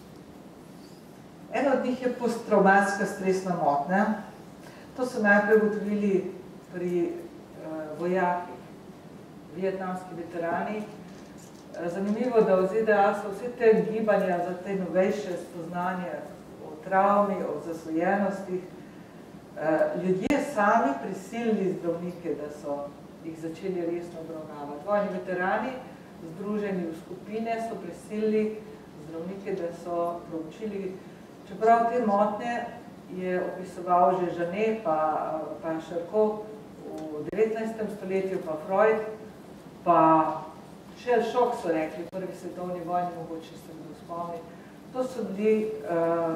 Ena od njih je posttraumatska stresna motnja. To so najprej ugotovili pri uh, vojakih, vietnamski veterani. Zanimivo, da v Z D A so vse te gibanja za te novejše spoznanje o travmi, o zasvojenostih, ljudje sami prisilili zdravnike, da so jih začeli resno obravnavati. Vojni veterani, združeni v skupine, so prisilili zdravnike, da so proučili, čeprav te motnje je opisoval že Žane, pa, pa Charcot v devetnajstem stoletju, pa Freud, pa Shell Shock so rekli, v prvi svetovni vojni, mogoče se kdo spomni. To so bili uh,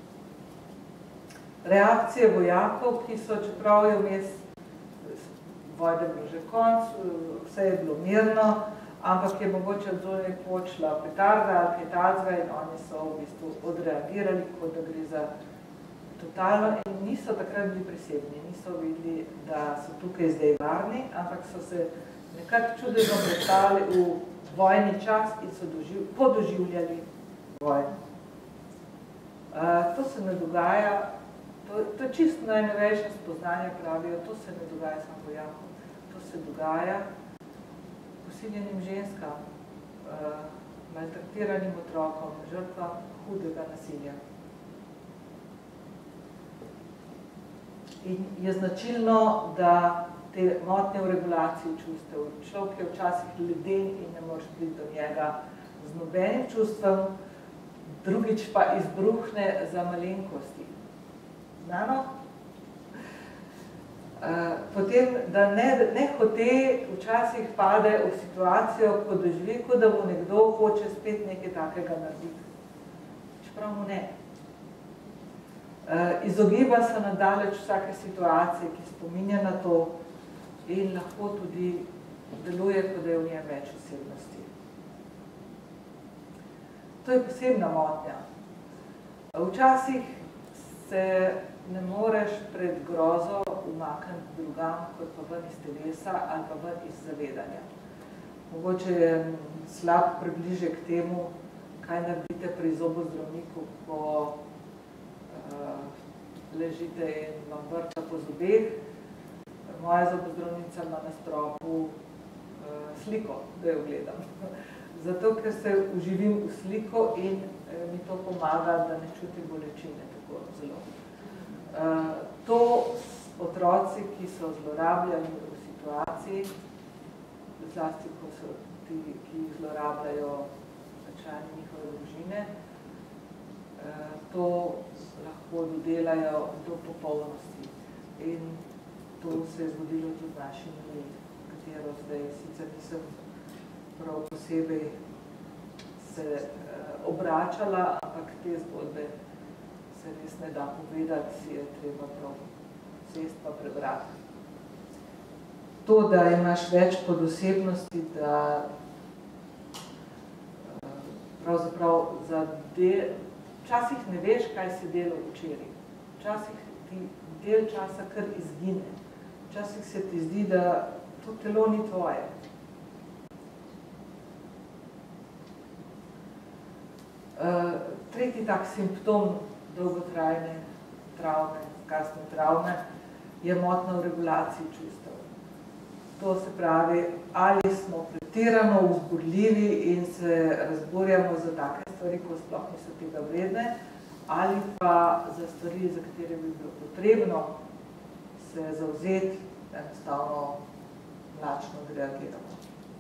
reakcije vojakov, ki so, čeprav je vmes vojna bilo že konc, vse je bilo mirno, ampak je mogoče od zunaj počela petarda ali kaj takega in oni so v bistvu odreagirali, kot da gre za totalno in niso takrat bili prisebni, niso videli, da so tukaj zdaj varni, ampak so se nekako čudežno predstavili v vojni čas in so doživ, podoživljali vojno. Uh, to se ne dogaja, to, to je čisto najnovejše spoznanje, pravijo, to se ne dogaja samo vojakom, to se dogaja posiljenim ženskam, uh, maltretiranim otrokom, žrtvam hudega nasilja. In je značilno, da te motnje v regulaciji čustev. Človek je včasih leden in ne moreš priti do njega z nobenim čustvom, drugič pa izbruhne za malenkosti. Znano? Potem, da ne, ne hote včasih pade v situacijo, ko doživi, kot da mu nekdo hoče spet nekaj takega narediti. Čeprav mu ne. Izogiba se nadaleč vsake situacije, ki spominja na to, in lahko tudi deluje, kot da je v njem več osebnosti. To je posebna motnja. Včasih se ne moreš pred grozo umakniti drugam, kot pa ven iz telesa ali pa ven iz zavedanja. Mogoče je slab približek temu, kaj naredite pri zobozdravniku, ko uh, ležite in vam vrta po zobeh. Moja zobozdravnica ima na stropu uh, sliko, da jo gledam. Zato, ker se uživim v sliko in uh, mi to pomaga, da ne čutim bolečine tako zelo. Uh, to otroci, ki so zlorabljani v situaciji, zlasti, ko so ti, ki zlorabljajo člani njihove družine, uh, to lahko dodelajo do popolnosti. In to se je zgodilo tudi v naši mili, katero zdaj sicer nisem prav posebej se uh, obračala, ampak te zgodbe se res ne da povedati, si je treba prav sest pa prebrati. To, da imaš več podosebnosti, da uh, pravzaprav za del, včasih ne veš, kaj si delal včeraj. Včasih ti del časa kar izgine. Včasih se ti zdi, da to telo ni tvoje. Uh, tretji tak simptom dolgotrajne travme, kasne travme, je motnja v regulaciji čustev. To se pravi, ali smo pretirano vzburljivi in se razburjamo za take stvari, ko sploh niso tega vredne, ali pa za stvari, za katere bi bilo potrebno se zavzeti, enostavno mlačno reagiramo.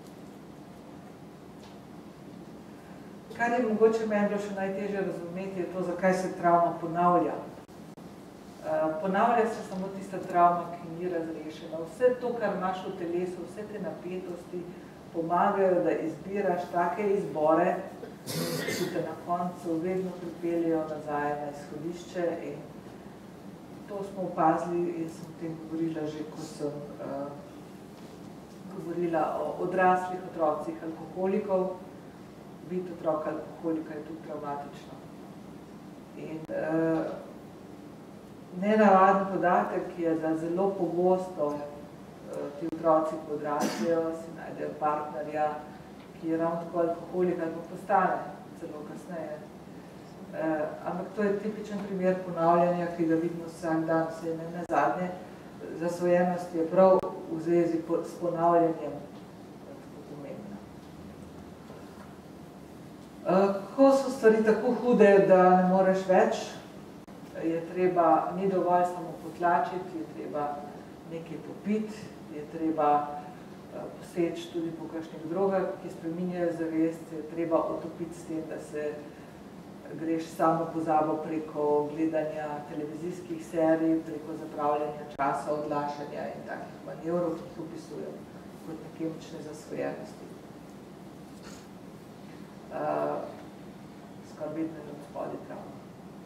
Kar je mogoče meni bilo še najtežje razumeti, je to, zakaj se travma ponavlja. Ponavlja se samo tista travma, ki ni razrešena. Vse to, kar imaš v telesu, vse te napetosti pomagajo, da izbiraš take izbore, ki te na koncu vedno pripeljejo nazaj na izhodišče in to smo opazili in sem o tem govorila že, ko sem uh, govorila o odraslih otrocih alkoholikov. Biti otrok alkoholika je tudi traumatično. In uh, nenavaden podatek je, da zelo pogosto uh, ti otroci, ko odrastejo, si najdejo partnerja, ki je ravno tako alkoholik ali pa postane celo kasneje. Uh, ampak to je tipičen primer ponavljanja, ki ga vidimo vsak dan, vse ne nazadnje. Zasvojenost je prav v zvezi po, s ponavljanjem tako pomembna. Uh, ko so stvari tako hude, da ne moreš več, je treba, ni dovolj samo potlačiti, je treba nekaj popiti, je treba uh, poseči tudi po kakšnih drogah, ki spreminjajo zavest, je treba otopiti s tem, da se greš samo pozabo preko gledanja televizijskih serij, preko zapravljanja časa, odlašanja in takih manevrov, ki jih opisujem kot nekemične zasvojenosti. Uh, skoraj vedno je na spodi travma.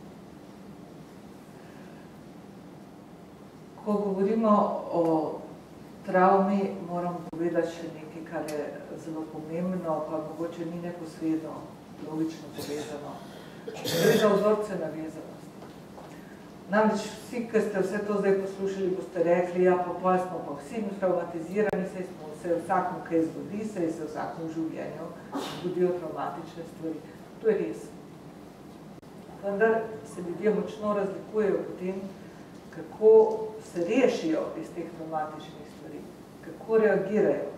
Ko govorimo o travmi, moram povedati še nekaj, kar je zelo pomembno, pa mogoče ni neposredno logično povezano. Gre za vzorce navezanosti. Namreč vsi, ki ste vse to zdaj poslušali, boste rekli, ja, pa pol smo pa vsi traumatizirani, saj smo se vsakmu kaj zgodi, saj se vsakmu v življenju zgodijo traumatične stvari. To je res. Vendar se ljudje močno razlikujejo po tem, kako se rešijo iz teh traumatičnih stvari, kako reagirajo.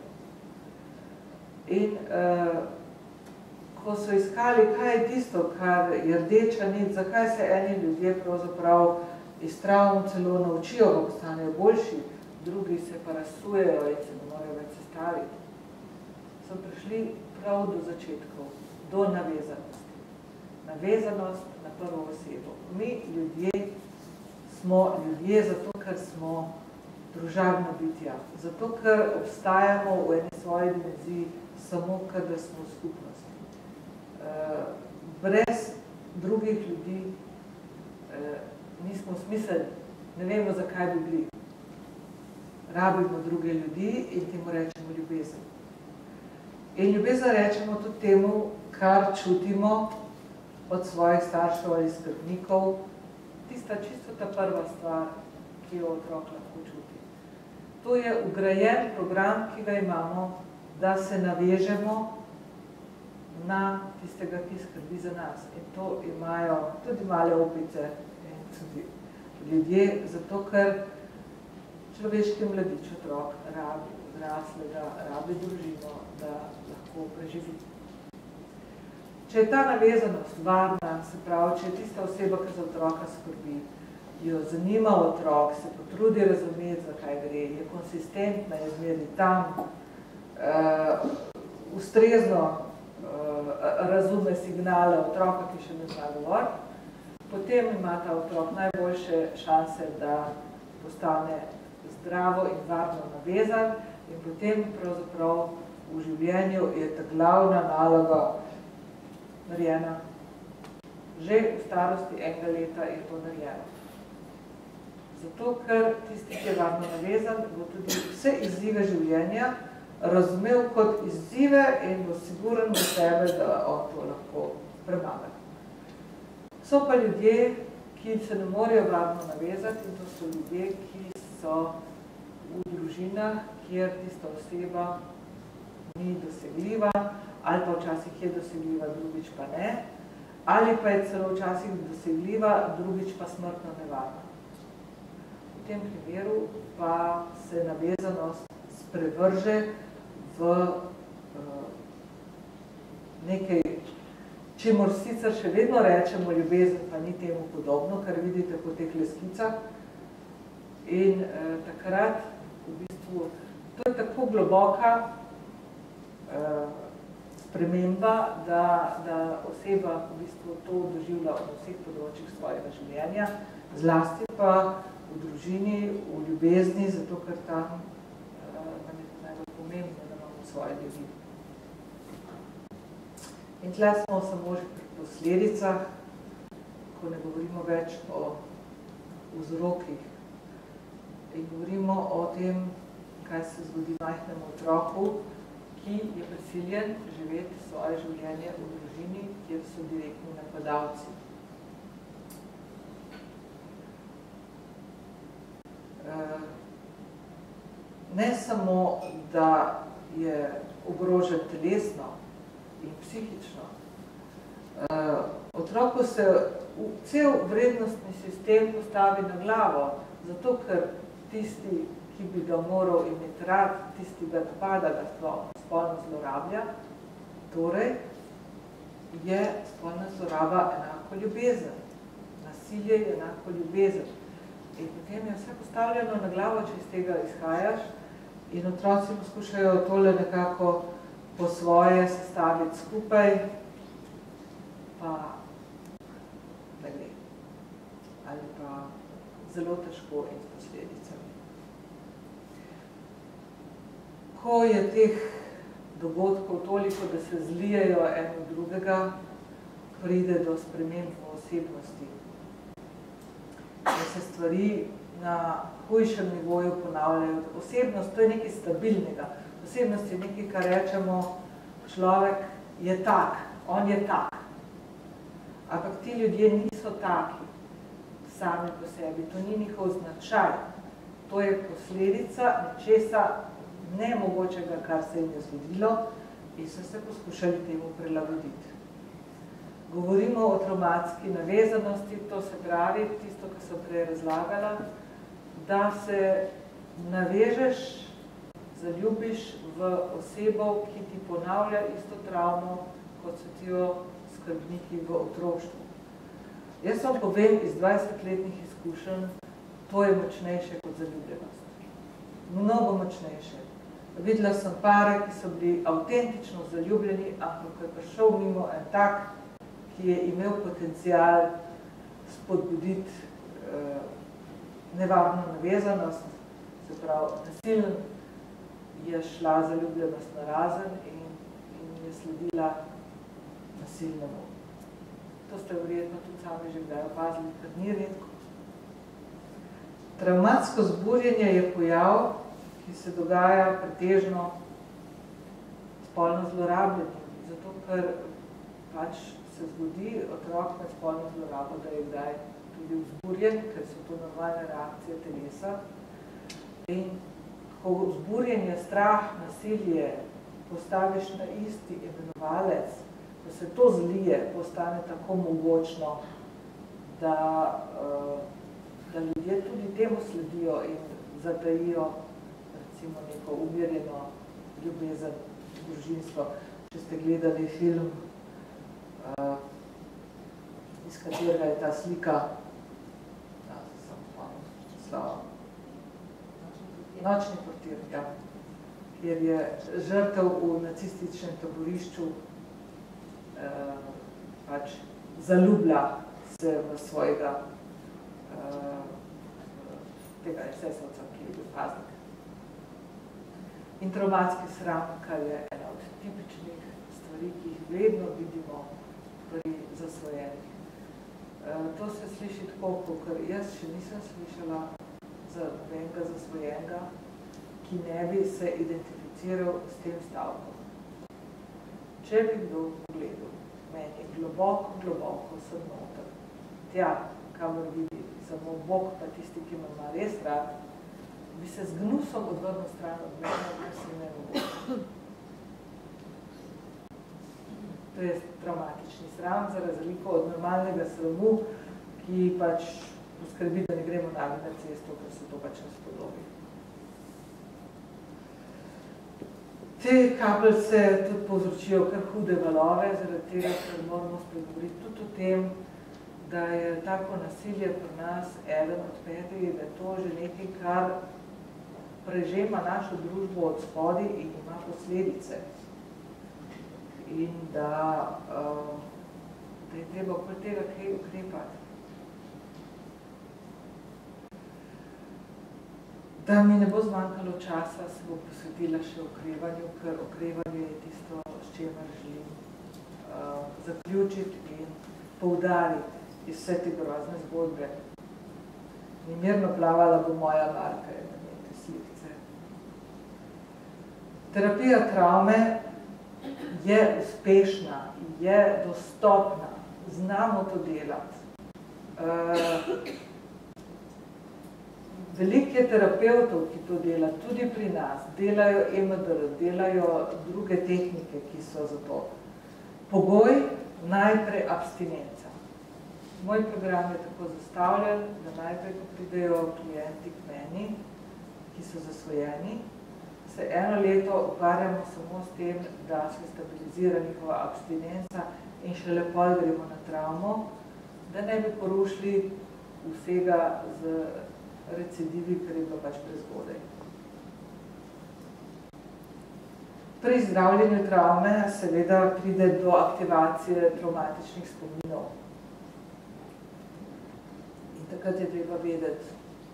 In uh, ko so iskali, kaj je tisto, kar je rdeča nit, zakaj se eni ljudje pravzaprav iz travm celo naučijo, ko postanejo boljši, drugi se pa razsujejo in se ne morejo več sestaviti, so prišli prav do začetkov, do navezanosti. Navezanost na prvo osebo. Mi ljudje smo ljudje zato, ker smo družabna bitja, zato, ker obstajamo v eni svoji dimenziji samo, kadar smo v skupnosti. Uh, brez drugih ljudi uh, nismo smiselni, ne vemo, zakaj bi bili. Rabimo druge ljudi in temu rečemo ljubezen. In ljubezen rečemo tudi temu, kar čutimo od svojih staršev ali skrbnikov, tista čisto ta prva stvar, ki jo otrok lahko čuti. To je vgrajen program, ki ga imamo, da se navežemo na tistega, ki skrbi za nas. In to imajo tudi male opice in tudi ljudje, zato ker človeški mladič otrok rabi odraslega, rabi družino, da lahko preživi. Če je ta navezanost varna, se pravi, če je tista oseba, ki za otroka skrbi, jo zanima otrok, se potrudi razumeti, zakaj gre, je konsistentna, je zmeri tam, uh, ustrezno razume signale otroka, ki še ne zna govoriti, potem ima ta otrok najboljše šanse, da postane zdravo in varno navezan in potem pravzaprav v življenju je ta glavna naloga narejena. Že v starosti enega leta je to narejeno. Zato, ker tisti, ki je varno navezan, bo tudi vse izzive življenja razumel kot izzive in bo siguren v sebe, da on to lahko premaga. So pa ljudje, ki se ne morejo varno navezati in to so ljudje, ki so v družinah, kjer tista oseba ni dosegljiva ali pa včasih je dosegljiva, drugič pa ne, ali pa je celo včasih dosegljiva, drugič pa smrtno nevarna. V tem primeru pa se navezanost sprevrže v uh, nekaj, čemur sicer še vedno rečemo ljubezen, pa ni temu podobno, kar vidite po teh skicah. In uh, takrat, v bistvu, to je tako globoka uh, sprememba, da, da oseba v bistvu to doživlja v vseh področjih svojega življenja, zlasti pa v družini, v ljubezni, zato ker tam uh, nam je najbolj pomembno, svoje ljudi. In tle smo samo že pri posledicah, ko ne govorimo več o vzrokih. In govorimo o tem, kaj se zgodi majhnemu otroku, ki je prisiljen živeti svoje življenje v družini, kjer so direktni napadalci. Ne samo, da je ogrožen telesno in psihično, otroku se cel vrednostni sistem postavi na glavo, zato ker tisti, ki bi ga moral imeti rad, tisti ga napada, ga spolno zlorablja, torej je spolna zloraba enako ljubezen. Nasilje je enako ljubezen. In potem je vse postavljeno na glavo, če iz tega izhajaš, in otroci poskušajo tole nekako po svoje sestaviti skupaj, pa ne gre. Ali pa zelo težko in s posledicami. Ko je teh dogodkov toliko, da se zlijejo eno drugega, pride do sprememb v osebnosti. Da se stvari na hujšem nivoju ponavljajo. Osebnost, to je nekaj stabilnega. Osebnost je nekaj, kar rečemo, človek je tak, on je tak. Ampak ti ljudje niso taki sami po sebi. To ni njihov značaj. To je posledica nečesa nemogočega, kar se jim je zgodilo in so se poskušali temu prilagoditi. Govorimo o travmatski navezanosti, to se pravi, tisto, kar sem prej razlagala, da se navežeš, zaljubiš v osebo, ki ti ponavlja isto travmo, kot so ti jo skrbniki v otroštvu. Jaz vam povem iz dvajsetletnih izkušenj, to je močnejše kot zaljubljenost. Mnogo močnejše. Videla sem pare, ki so bili avtentično zaljubljeni, ampak ko je prišel mimo en tak, ki je imel potencial spodbuditi eh, nevarno navezanost, se pravi, nasilno je šla zaljubljenost narazen in, in je sledila nasilnemu. To ste verjetno tudi sami že kdaj opazili, ker ni redko. Travmatsko zburjenje je pojav, ki se dogaja pretežno spolno zlorabljenjem, zato ker pač se zgodi otrok med spolno zlorabo, da je kdaj tudi vzburjen, ker so to normalne reakcije telesa. In ko vzburjenje, strah, nasilje postaviš na isti imenovalec, ko se to zlije, postane tako mogočno, da, da ljudje tudi temu sledijo in zatajijo recimo neko umirjeno ljubezen, družinstvo. Če ste gledali film, uh, iz katerega je ta slika, ja, sem slava, Nočni portir, ja, kjer je žrtev v nacističnem taborišču uh, pač zaljublja se v svojega uh, tega esesovca, ki je bil paznik. In travmatski sram, kar je ena od tipičnih stvari, ki jih vedno vidimo pri zasvojenih. E, to se sliši tako, ker jaz še nisem slišala za nobenega zasvojenega, ki ne bi se identificiral s tem stavkom. Če bi kdo pogledal, meni globoko, globoko sem noter. Tja, kamor vidi samo Bog, pa tisti, ki me ima res rad, bi se z gnusom odvrnil stran od mene, kar se ne mogoče. To je traumatični sram, za razliko od normalnega sramu, ki pač poskrbi, da ne gremo nagi na cesto, ker se to pač ne spodobi. Te kapljice tudi povzročijo kar hude valove, zaradi tega, ker moramo spregovoriti tudi o tem, da je tako nasilje pri nas eden od petih, da je to že nekaj, kar prežema našo družbo od spodi in ima posledice. In da, uh, da je treba okoli tega kaj ukrepati. Da mi ne bo zmanjkalo časa, se bom posvetila še okrevanju, ker okrevanje je tisto, s čemer želim uh, zaključiti in poudariti iz vse te grozne zgodbe. In mirno plavala bo moja Marka, je namete slikce. Terapija travme je uspešna, je dostopna, znamo to delati. Uh, Veliko je terapevtov, ki to dela, tudi pri nas, delajo E M D R, delajo druge tehnike, ki so za to. Pogoj najprej abstinenca. Moj program je tako zastavljen, da najprej, ko pridejo klienti k meni, ki so zasvojeni, se eno leto ukvarjamo samo s tem, da se stabilizira njihova abstinenca in šele pol gremo na travmo, da ne bi porušili vsega z recidivi, ker je bilo pač prezgodaj. Pri zdravljenju travme seveda pride do aktivacije travmatičnih spominov. In takrat je treba vedeti,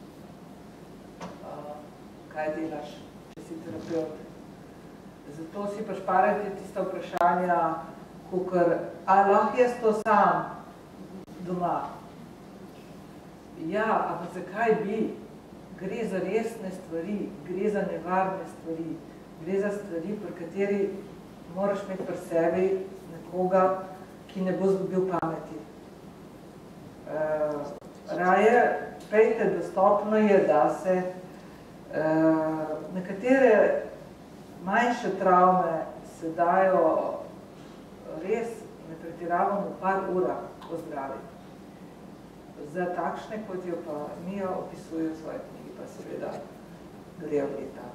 kaj delaš, če si terapeut. Zato si pa šparajte tista vprašanja, kakor, a lahko jaz to sam doma? Ja, ampak zakaj bi? Gre za resne stvari, gre za nevarne stvari, gre za stvari, pri kateri moraš imeti pri sebi nekoga, ki ne bo zgubil pameti. Uh, raje, pejte, dostopno je, da se uh, nekatere manjše travme se dajo res, ne pretiravamo, v par urah ozdraviti. Za takšne, kot jo pa Mija opisuje v svoji knjigi, pa seveda grejo leta.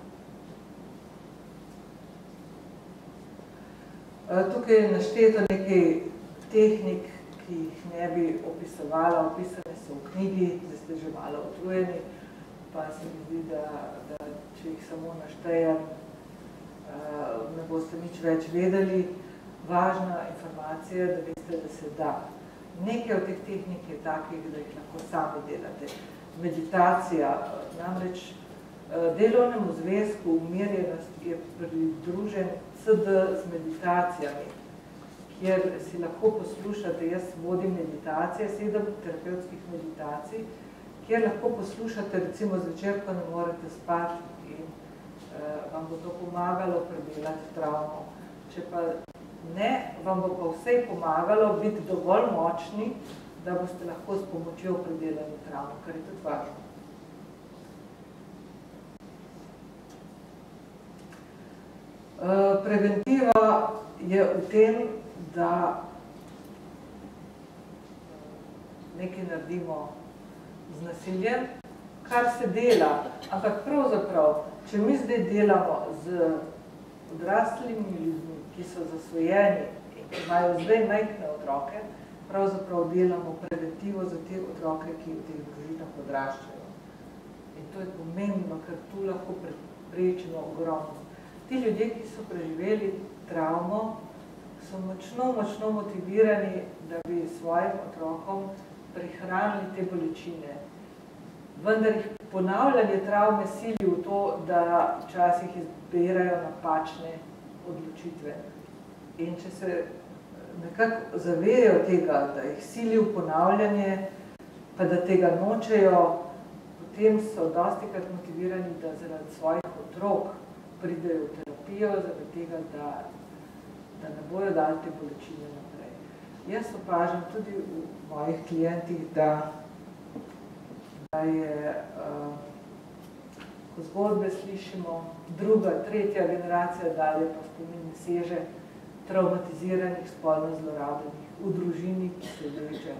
Tukaj je našteto nekaj tehnik, ki jih ne bi opisovala, opisane so v knjigi, zdaj ste že malo utrujeni, pa se mi zdi, da, da če jih samo naštejem, ne boste nič več vedeli. Važna informacija, da veste, da se da. Nekaj od teh tehnik je takih, da jih lahko sami delate. Meditacija, namreč delovnemu zvezku umirjenost je pridružen C D z meditacijami, kjer si lahko poslušate, jaz vodim meditacije, sedem terapevtskih meditacij, kjer lahko poslušate, recimo zvečer, ko ne morete spati in uh, vam bo to pomagalo predelati travmo. Če pa ne, vam bo pa vsej pomagalo biti dovolj močni, da boste lahko s pomočjo predelali travmo, kar je tudi važno. Uh, preventiva je v tem, da nekaj naredimo z nasiljem, kar se dela, ampak pravzaprav, če mi zdaj delamo z odraslimi ljudmi, ki so zasvojeni in ki imajo zdaj majhne otroke, pravzaprav delamo preventivo za te otroke, ki v teh družinah odraščajo. In to je pomembno, ker tu lahko preprečimo ogromno. Ti ljudje, ki so preživeli travmo, so močno, močno motivirani, da bi svojim otrokom prihranili te bolečine. Vendar jih ponavljanje travme sili v to, da včasih izbirajo napačne odločitve. In če se nekako zavejo tega, da jih sili v ponavljanje, pa da tega nočejo, potem so dostikrat motivirani, da zaradi svojih otrok pridejo v terapijo, zaradi tega, da, da ne bojo dali te bolečine naprej. Jaz opažam tudi v mojih klientih, da, da je, uh, ko zgodbe slišimo, druga, tretja generacija dalje pa spomin ne seže traumatiziranih, spolno zlorabljenih, v družini, ki se vleče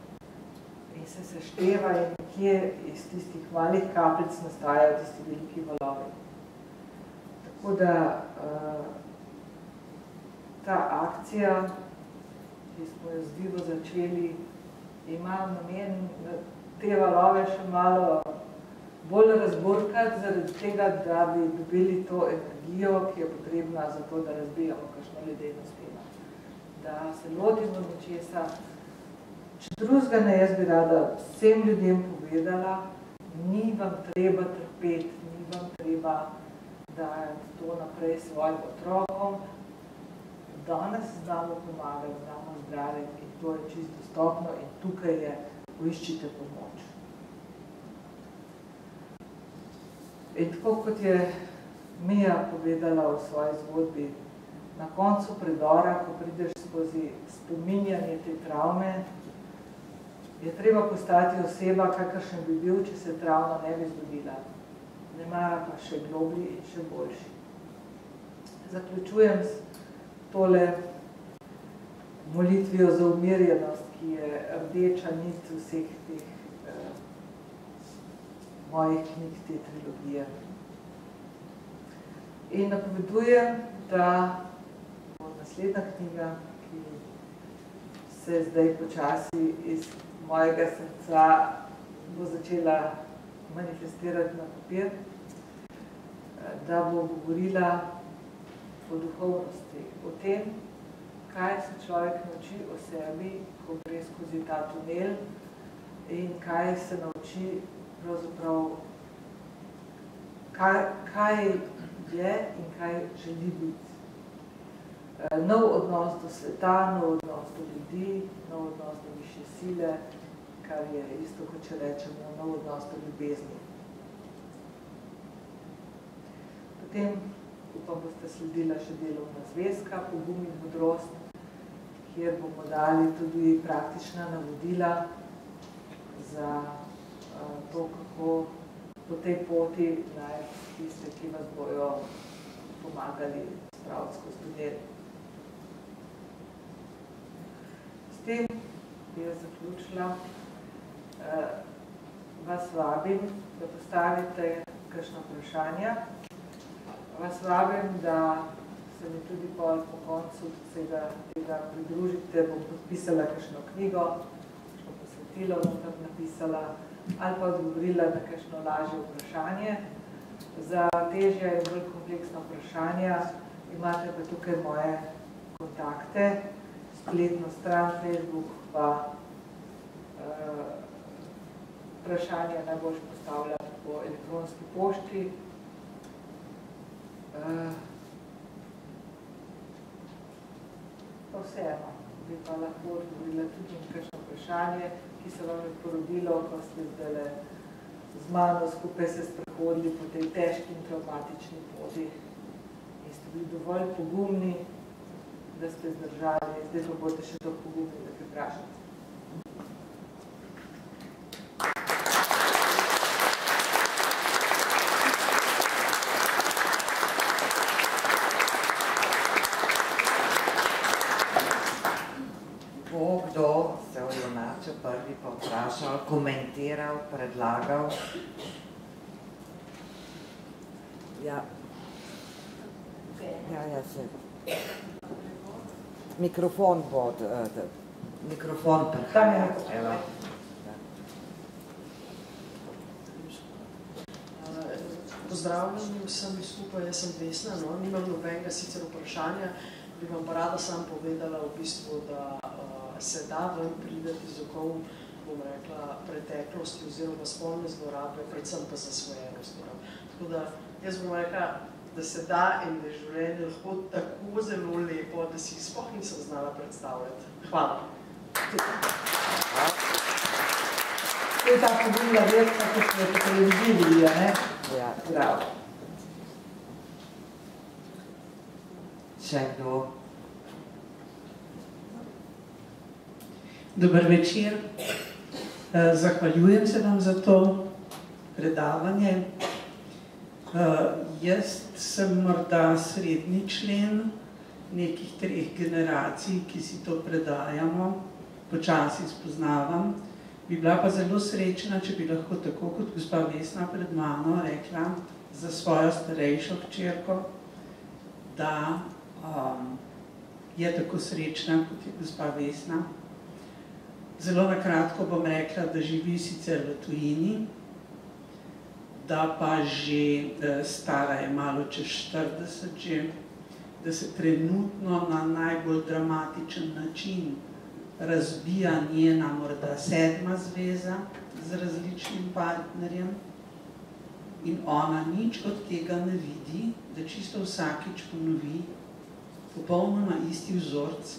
in se sešteva in kje iz tistih malih kapljic nastajajo tisti veliki valovi. Tako da uh, ta akcija, ki smo jo zdivo začeli, ima namen te valove še malo bolj razburkati, zaradi tega, da bi dobili to energijo, ki je potrebna za to, da razbijamo kakšno ledeno steno. Da se lotimo nečesa. Če drugega ne, jaz bi rada vsem ljudem povedala, ni vam treba trpeti, ni vam treba dajati to naprej svojim otrokom. Danes znamo pomagati, znamo zdraviti in to je čisto dostopno in tukaj je, poiščite pomoč. In tako kot je Mija povedala v svoji zgodbi, na koncu predora, ko prideš skozi spominjanje te travme, je treba postati oseba, kakršen bi bil, če se travma ne bi zgodila. Nemara pa še globlji in še boljši. Zaključujem s tole molitvijo za umirjenost, ki je rdeča nit vseh teh eh, mojih knjig te trilogije. In napovedujem, da bo naslednja knjiga, ki se zdaj počasi iz mojega srca bo začela manifestirati na papir, da bo govorila o duhovnosti, o tem, kaj se človek nauči o sebi, ko gre skozi ta tunel in kaj se nauči pravzaprav, kaj, kaj je in kaj želi biti. Nov odnos do sveta, nov odnos do ljudi, nov odnos do višje sile, kar je isto, kot če rečemo, nov odnos do ljubezni. Potem, upam, boste sledila še delovna zvezka, pogum in modrost, kjer bomo dali tudi praktična navodila za uh, to, kako po tej poti najti tiste, ki vas bojo pomagali spraviti skozi tunel. S tem bi jaz zaključila. Uh, vas vabim, da postavite kakšno vprašanja. Vas vabim, da se mi tudi pol po koncu tega, tega pridružite, bom podpisala kakšno knjigo, kakšno posvetilo bom tam napisala, ali pa odgovorila na kakšno lažje vprašanje. Za težja in bolj kompleksna vprašanja imate pa tukaj moje kontakte, spletno stran, Facebook, pa uh, vprašanje najbolj postavljam po elektronski pošti. Uh, pa vseeno, bi pa lahko odgovorila tudi na kakšno vprašanje, ki se vam je porodilo, ko ste zdaj z mano skupaj se sprehodili po tej težki in traumatični poti in ste bili dovolj pogumni, da ste zdržali. Zdaj pa boste še to pogumni, da priprašate. Prvi pa vprašal, komentiral, predlagal. Ja. Ja, ja, se. Mikrofon bo, mikrofon prihaja. Evo. Pozdravljeni vsem skupaj, jaz sem Vesna, no, nimam nobenega sicer vprašanja, bi vam pa rada sam povedala v bistvu, da se da ven prideti iz okov, bom rekla, preteklosti oziroma spolne zlorabe, predvsem pa zasvojenosti. No. Tako da jaz bom rekla, da se da in da je življenje lahko tako zelo lepo, da si jih sploh nisem znala predstavljati. Hvala. To je ta pogumna verka, ki smo jo po televiziji videli, ne? Ja. Prav. Še kdo? Dober večer. Zahvaljujem se vam za to predavanje. Jaz sem morda srednji člen nekih treh generacij, ki si to predajamo, počasi spoznavam. Bi bila pa zelo srečna, če bi lahko tako kot gospa Vesna pred mano rekla za svojo starejšo hčerko, da um, je tako srečna, kot je gospa Vesna. Zelo na kratko bom rekla, da živi sicer v tujini, da pa že eh, stara je malo čez štirideset že, da se trenutno na najbolj dramatičen način razbija njena morda sedma zveza z različnim partnerjem in ona nič od tega ne vidi, da čisto vsakič ponovi popolnoma isti vzorc.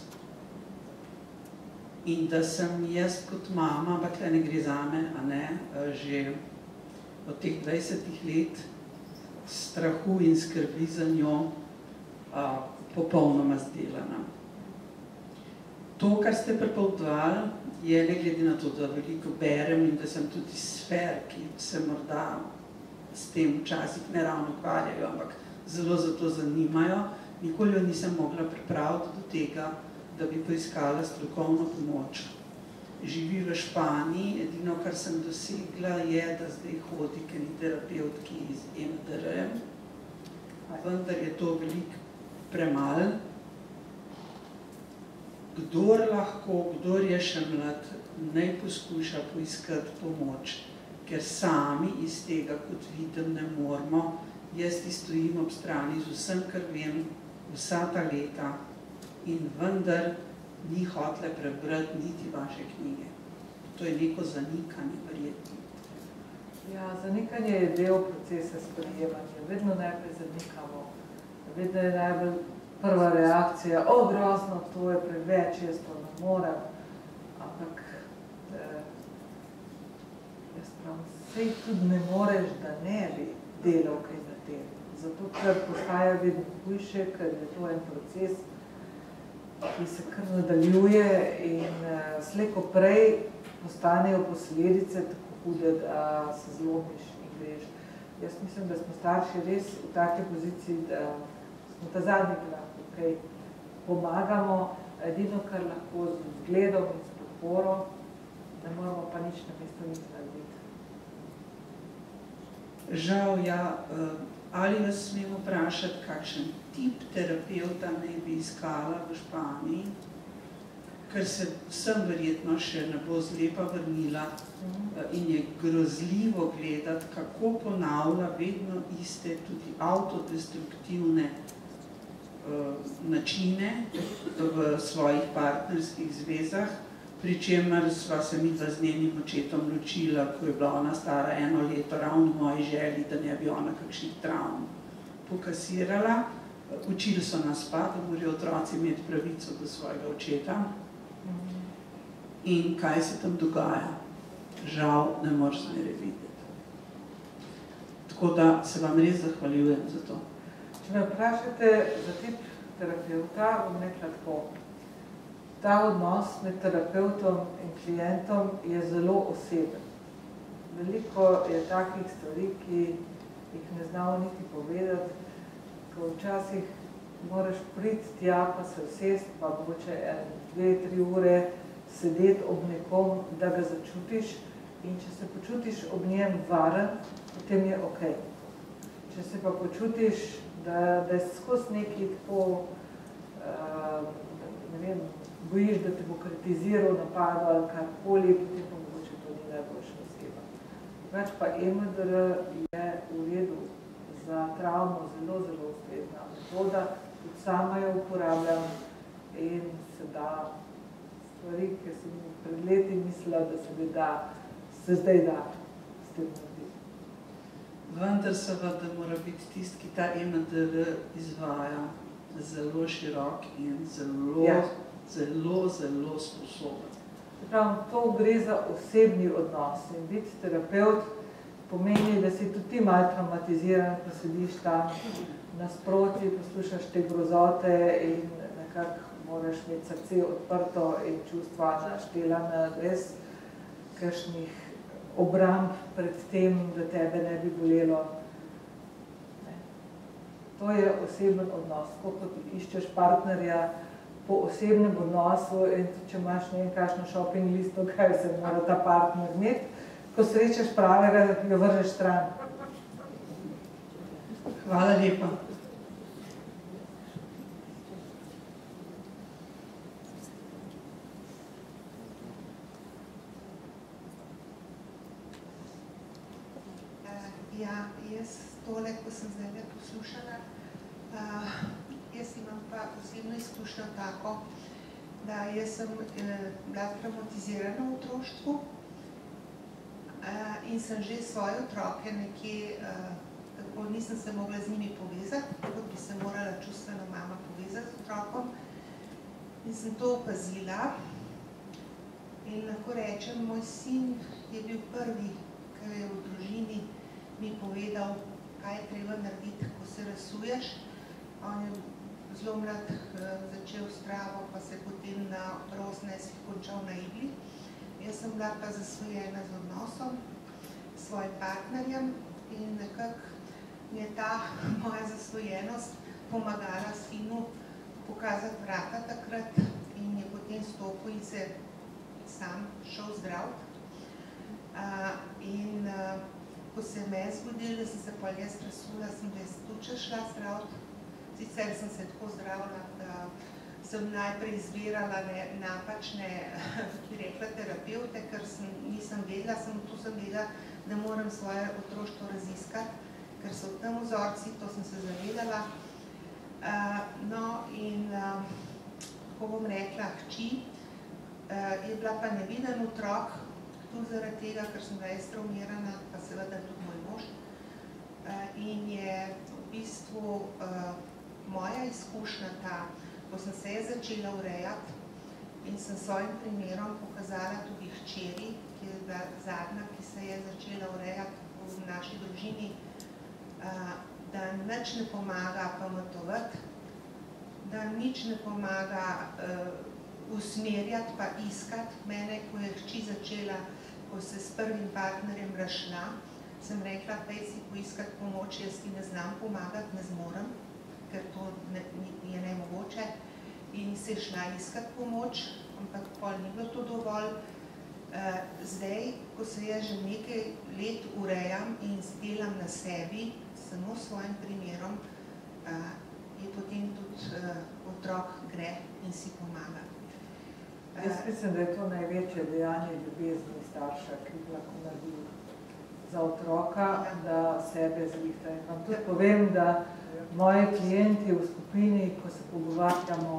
In da sem jaz kot mama, ampak ne gre zame, a ne, že od teh dvajsetih let strahu in skrbi za njo a, popolnoma zdelana. To, kar ste prepovedovali, je ne glede na to, da veliko berem in da sem tudi sfer, ki se morda s tem včasih ne ravno ukvarjajo, ampak zelo za to zanimajo. Nikoli jo nisem mogla pripraviti do tega, da bi poiskala strokovno pomoč. Živi v Španiji, edino, kar sem dosegla, je, da zdaj hodi k eni terapevtki iz E M D R-ja, vendar je to veliko premalo. Kdor lahko, kdor je še mlad, naj poskuša poiskati pomoč, ker sami iz tega, kot vidim, ne moramo. Jaz ti stojim ob strani z vsem, kar vem, vsa ta leta in vendar ni hotela prebrati niti vaše knjige. To je neko zanikanje, verjetno. Ja, zanikanje je del procesa sprejemanja. Vedno najprej zanikamo. Vedno je najbolj prva reakcija, o, grozno, to je preveč, jaz to ne morem. Ampak, eh, jaz pravim, sej tudi ne moreš, da ne bi delal kaj na tem. Zato, ker postaja vedno hujše, ker je to en proces, ki se kar nadaljuje in uh, slej ko prej postanejo posledice tako hude, da se zlomiš in greš. Jaz mislim, da smo starši res v taki poziciji, da smo ta zadnji, ki lahko kaj pomagamo, edino, kar lahko z vzgledom in s podporo, ne moramo pa nič na mesto nič narediti. Žal, ja, ali vas smemo vprašati, kakšen tip terapeuta naj bi iskala v Španiji, ker se vsem verjetno še ne bo zlepa vrnila in je grozljivo gledati, kako ponavlja vedno iste, tudi avtodestruktivne načine v svojih partnerskih zvezah, pri čemer sva se midva z njenim očetom ločila, ko je bila ona stara eno leto, ravno v moji želji, da ne bi ona kakšnih travm pokasirala. Učili so nas pa, da morajo otroci imeti pravico do svojega očeta. In kaj se tam dogaja? Žal ne moreš zmeraj videti. Tako da se vam res zahvaljujem za to. Če me vprašate za tip terapeuta, bom rekla tako. Ta odnos med terapeutom in klientom je zelo oseben. Veliko je takih stvari, ki jih ne znamo niti povedati, ko včasih moraš priti tja, pa se usesti, pa mogoče dve, tri ure sedeti ob nekom, da ga začutiš in če se počutiš ob njem varen, potem je okej. Če se pa počutiš, da, da je skozi neki tako, uh, ne vem, bojiš, da te bo kritiziral, napadal ali karkoli, potem pa mogoče to ni najboljša oseba. Več pa E M D R je v redu za travmo zelo, zelo ustrezna metoda, tudi sama jo uporabljam in se da stvari, ki sem pred leti mislila, da se da, se zdaj da s tem narediti. Vendar seveda mora biti tisti, ki ta E M D R izvaja, zelo širok in zelo, ja. zelo, zelo sposoben. Pravim, to gre za osebni odnos in biti terapeut pomeni, da si tudi ti malo traumatiziran, ko sediš tam nasproti, poslušaš te grozote in nekako moraš imeti srce odprto in čustva naštelana, res kakšnih obramb pred tem, da tebe ne bi bolelo. Ne. To je oseben odnos, kot iščeš partnerja po osebnem odnosu in če imaš ne vem kakšno shopping listo, kaj se mora ta partner imeti, ko srečaš pravega, jo vržeš stran. Hvala lepa. Ja, jaz tole, ko sem zdaj poslušala, uh, jaz imam pa osebno izkušnjo tako, da jaz sem eh, bila traumatizirana v otroštvu uh, in sem že svoje otroke nekje, uh, tako nisem se mogla z njimi povezati, kot bi se morala čustveno mama povezati z otrokom. In sem to opazila in lahko rečem, moj sin je bil prvi, ki je v družini mi povedal, kaj je treba narediti, ko se razsuješ. On je zelo mlad začel stravo, pa se potem na osemnajstih končal na igli. Jaz sem bila pa zasvojena z odnosom s svojim partnerjem in nekako mi je ta moja zasvojenost pomagala sinu pokazati vrata takrat in je potem stopil in se sam šel zdraviti. In ko se je meni zgodilo, da sem se pol jaz razsula, sem jaz tudi šla zdraviti. Sicer sem se tako zdravila, da sem najprej izbirala napačne, bi rekla, terapevte, ker nisem vedela, tu sem vedela, da moram svoje otroštvo raziskati, ker so tam vzorci, to sem se zavedala. No in, ko bom rekla, hči, je bila pa neviden otrok, tudi zaradi tega, ker sem bila jaz traumirana, pa seveda tudi moj mož. In je v bistvu moja izkušnja ta, ko sem se je začela urejati in sem svojim primerom pokazala tudi hčeri, ki je bila zadnja, ki se je začela urejati v naši družini, da nič ne pomaga pametovati, da nič ne pomaga usmerjati pa iskati. Mene, ko je hči začela, ko se s prvim partnerjem razšla, sem rekla, pej si poiskati pomoč, jaz ti ne znam pomagati, ne zmorem, ker to je nemogoče. In se je šla iskati pomoč, ampak pol ni bilo to dovolj. Zdaj, ko se jaz že nekaj let urejam in delam na sebi, samo s svojim primerom, je potem tudi otrok gre in si pomaga. Jaz mislim, da je to največje dejanje ljubezni starša, ki bi lahko naredil za otroka, da sebe zrihta. In vam tudi povem, da moji klienti v skupini, ko se pogovarjamo,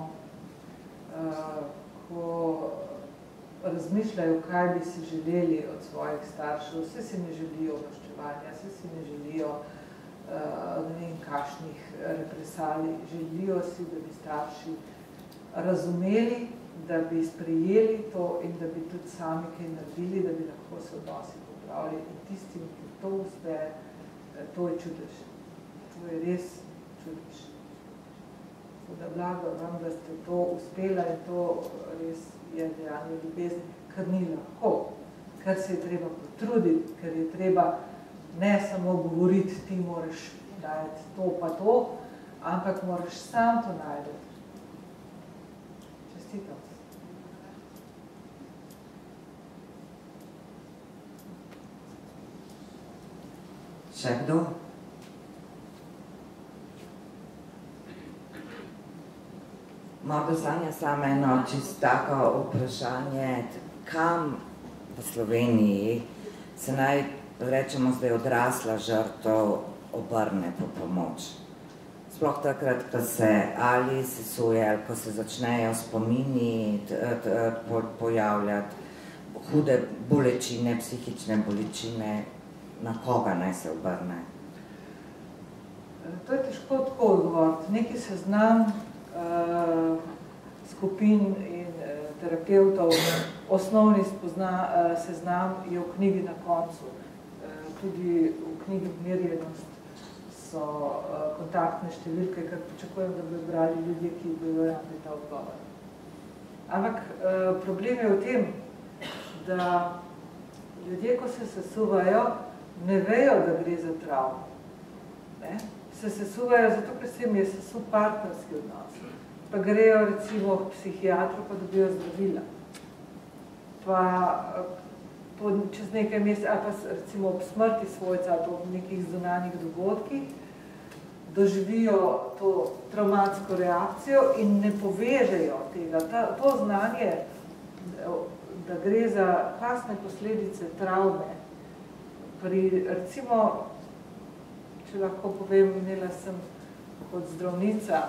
ko razmišljajo, kaj bi si želeli od svojih staršev, vse si ne želijo maščevanja, vse si ne želijo ne vem kakšnih represalij, želijo si, da bi starši razumeli, da bi sprejeli to in da bi tudi sami kaj naredili, da bi lahko se odnosi popravili. In tistim, ki to uspe, to je čudež. To je res čudež. Da blago vam, da ste to uspela in to res je dejanje ljubezni, ker ni lahko, ker se je treba potruditi, ker je treba ne samo govoriti, ti moraš dajati to pa to, ampak moraš sam to najti. Čestitam. Še kdo? Mogo Sanja samo eno čisto tako vprašanje, kam v Sloveniji se naj, rečemo zdaj, odrasla žrtev obrne po pomoč? Sploh takrat, ko se ali sesuje, ali ko se začnejo spomini pojavljati, hude bolečine, psihične bolečine, na koga naj se obrne? To je težko tako odgovoriti. Neki seznam skupin in terapeutov, osnovni seznam je v knjigi na koncu. Tudi v knjigi Umirjenost so kontaktne številke, ker pričakujem, da bi brali ljudje, ki bodo rabili ta odgovor. Ampak problem je v tem, da ljudje, ko se sesuvajo, ne vejo, da gre za travmo. Se sesuvajo zato, ker se jim je sesul partnerski odnos. Pa grejo recimo k psihiatru, pa dobijo zdravila. Pa čez nekaj mesecev, ali pa recimo ob smrti svojca, ali ob nekih zunanjih dogodkih, doživijo to travmatsko reakcijo in ne povežejo tega. To znanje, da gre za kasne posledice travme, pri recimo, če lahko povem, imela sem kot zdravnica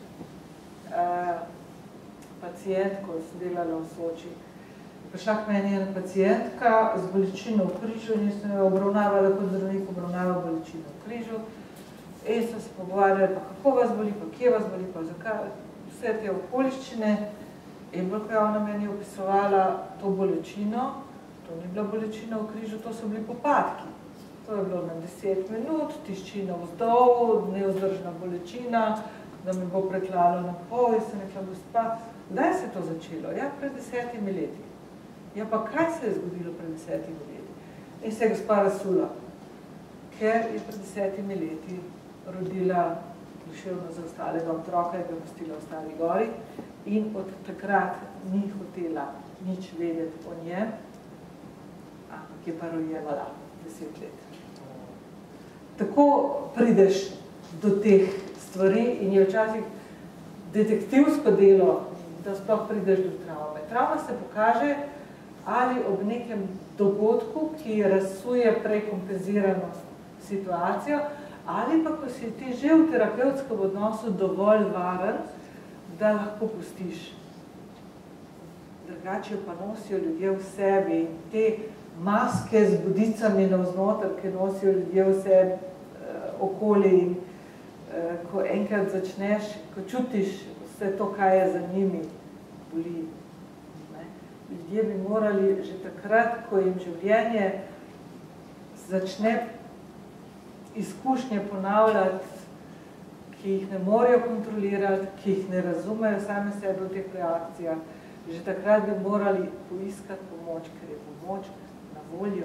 pacientko, sem delala v Soči. Prišla k meni ena pacientka z bolečino v križu in sem jo obravnavala kot zdravnik, obravnavala bolečino v križu. In sem se pogovarjala, pa kako vas boli, pa kje vas boli, pa zakaj, vse te okoliščine. In bolj, ko je ona meni opisovala to bolečino, to ni bila bolečina v križu, to so bili popadki. To je bilo na deset minut, tiščina vzdolj, nevzdržna bolečina, da me bo preklalo na pol, in sem rekla, gospa, kdaj se je to začelo? Ja, pred desetimi leti. Ja, pa kaj se je zgodilo pred desetimi leti? In se je gospa razsula, ker je pred desetimi leti rodila duševno zaostalega otroka, je ga pustila v Stari Gori in od takrat ni hotela nič vedeti o njem, ampak je pa rojevala deset let. Tako prideš do teh stvari in je včasih detektivsko delo, da sploh prideš do travme. Travma se pokaže ali ob nekem dogodku, ki razsuje prekompenzirano situacijo, ali pa ko si ti že v terapevtskem odnosu dovolj varen, da lahko pustiš. Drugače pa nosijo ljudje v sebi in te maske z bodicami navznoter, ki nosijo ljudje vse uh, okoli in uh, ko enkrat začneš, ko čutiš vse to, kaj je za njimi, boli. Ne? Ljudje bi morali že takrat, ko jim življenje začne izkušnje ponavljati, ki jih ne morejo kontrolirati, ki jih ne razumejo same sebe v teh reakcijah, že takrat bi morali poiskati pomoč, ker je pomoč voljo.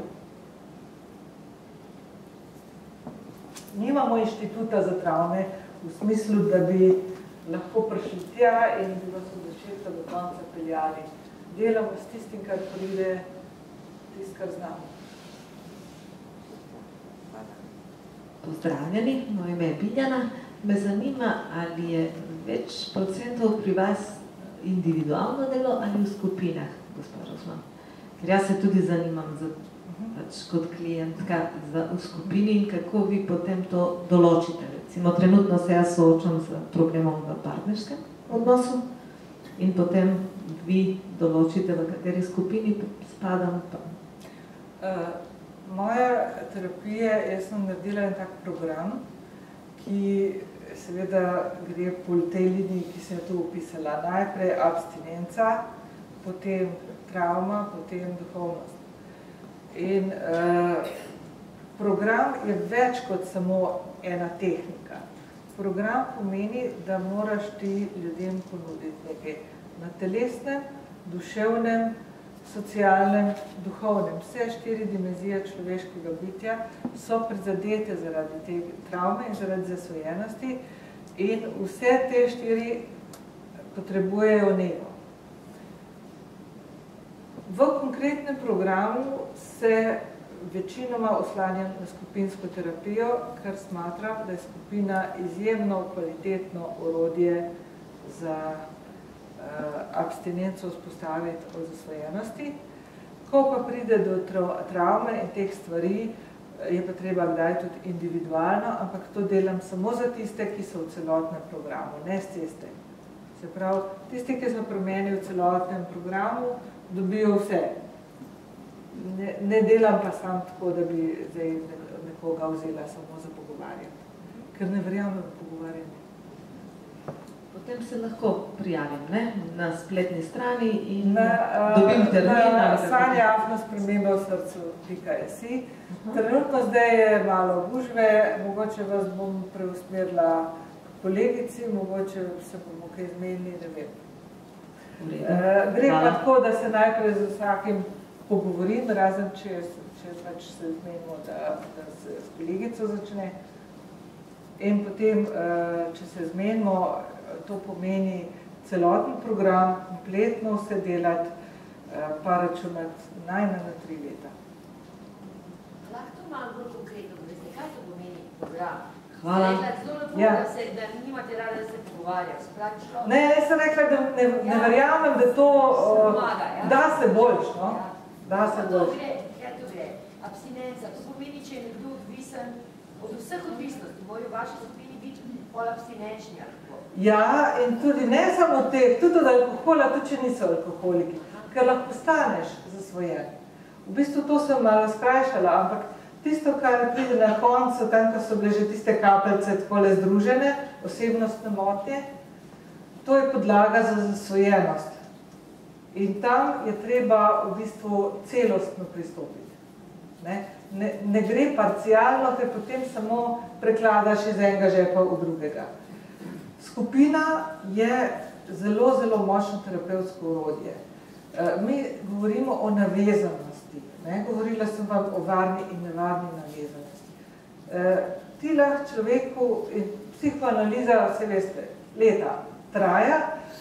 Nimamo inštituta za travme v smislu, da bi lahko prišli tja in bi vas od začetka do konca peljali. Delamo s tistim, kar pride, tist, kar znamo. Pozdravljeni, moje ime je Biljana. Me zanima, ali je več procentov pri vas individualno delo ali v skupinah, gospod Rozman? Ker jaz se tudi zanimam za, pač, kot klientka za, v skupini in kako vi potem to določite. Recimo, trenutno se jaz soočam z problemom v partnerskem odnosu in potem vi določite, v kateri skupini spadam. Pa. Uh, moja terapija, jaz sem naredila en tak program, ki seveda gre po tej liniji, ki sem tu opisala. Najprej abstinenca, potem travma, potem duhovnost. In uh, program je več kot samo ena tehnika. Program pomeni, da moraš ti ljudem ponuditi nekaj na telesnem, duševnem, socialnem, duhovnem. Vse štiri dimenzije človeškega bitja so prizadete zaradi te travme in zaradi zasvojenosti in vse te štiri potrebujejo nego. V konkretnem programu se večinoma oslanjam na skupinsko terapijo, ker smatram, da je skupina izjemno kvalitetno orodje za uh, abstinenco vzpostaviti o zasvojenosti. Ko pa pride do travme in teh stvari, je pa treba kdaj tudi individualno, ampak to delam samo za tiste, ki so v celotnem programu, ne s ceste. Se pravi, tisti, ki so pri meni v celotnem programu, dobijo vse. Ne, ne delam pa sam tako, da bi zdaj nekoga vzela samo za pogovarjanje, ker ne verjamem v pogovarjanje. Potem se lahko prijavim, ne? Na spletni strani in na, dobim termin. Na Sanja Afna sprememba v srcu pika si. Trenutno zdaj je malo gužve, mogoče vas bom preusmerila kolegici, mogoče se bomo kaj zmenili, ne vem. Uh, gre pa tako, da se najprej z vsakim pogovorim, razen če, če pač se zmenimo, da, da se s kolegico začne. In potem, uh, če se zmenimo, to pomeni celoten program, kompletno vse delati, uh, pa računati najmanj na tri leta. Lahko to malo bolj konkretno poveste, kaj to pomeni program? Hvala. Zelo lepo, Ja. da, se, da nimate rada, da se pogovarja. Spravišlo? Ne, jaz sem rekla, da ne, ne Ja. verjamem, da to uh, Pomaga, ja. da se boljš, no? Ja. Da se Pa to boljš. gre, kaj to gre? Abstinenca, to pomeni, če je nekdo odvisen od vseh odvisnosti, morajo v vaši skupini biti pol abstinenčni ali kako? Ja, in tudi ne samo teh, tudi od alkohola, tudi če niso alkoholiki, ker lahko postaneš zasvojen. V bistvu to sem malo skrajšala, ampak tisto, kar pride na koncu, tam, ko so bile že tiste kapelce takole združene, osebnostne motnje, to je podlaga za zasvojenost. In tam je treba v bistvu celostno pristopiti. Ne, ne, ne gre parcialno, ker potem samo prekladaš iz enega žepa v drugega. Skupina je zelo, zelo močno terapevtsko orodje. Mi govorimo o navezanosti. Ne? Govorila sem vam o varni in nevarni navezanosti. Ti lahko človeku, in psihoanaliza, vse veste, leta traja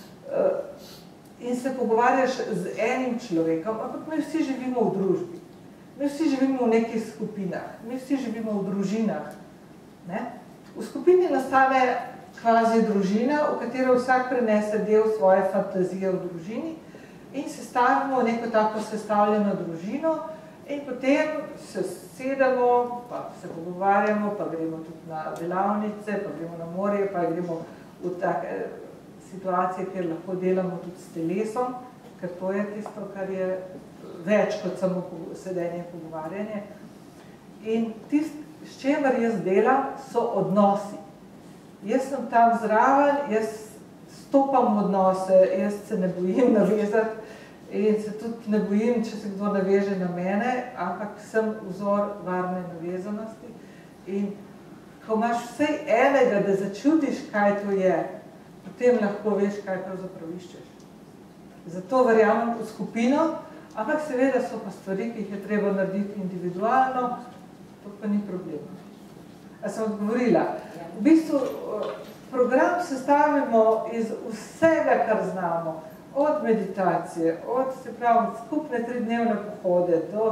in se pogovarjaš z enim človekom, ampak mi vsi živimo v družbi. Mi vsi živimo v nekih skupinah, mi vsi živimo v družinah. Ne? V skupini nastane kvazi družina, v katero vsak prenese del svoje fantazije v družini in sestavimo neko tako sestavljeno družino in potem se sedemo, pa se pogovarjamo, pa gremo tudi na delavnice, pa gremo na morje, pa gremo v take situacije, kjer lahko delamo tudi s telesom, ker to je tisto, kar je več kot samo sedenje in pogovarjanje. In tisto, s čemer jaz delam, so odnosi. Jaz sem tam zraven, jaz stopam v odnose, jaz se ne bojim navezati in se tudi ne bojim, če se kdo naveže na mene, ampak sem vzor varne navezanosti. In ko imaš vsej enega, da začutiš, kaj to je, potem lahko veš, kaj pravzaprav iščeš. Zato verjamem v skupino, ampak seveda so pa stvari, ki jih je treba narediti individualno, to pa ni problema. A sem odgovorila? V bistvu program sestavimo iz vsega, kar znamo, od meditacije, od se pravi, skupne tridnevne pohode, do,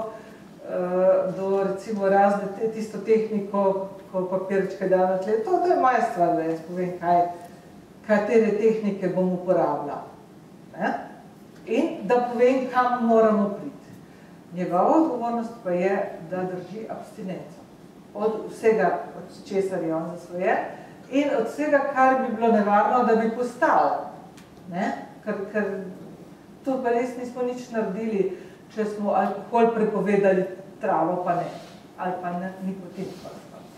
do recimo razne tisto tehniko, ko papirčke da na tle. To, to je moja stvar, da jaz povem, kaj, katere tehnike bom uporabljal. Ne? In da povem, kam moramo priti. Njegova odgovornost pa je, da drži abstinenco. Od vsega, od česar je on zasvojen, in od vsega, kar bi bilo nevarno, da bi postal. Ne? Ker, ker to pa res nismo nič naredili, če smo alkohol prepovedali, travo pa ne. Ali pa ne, nikotin pa.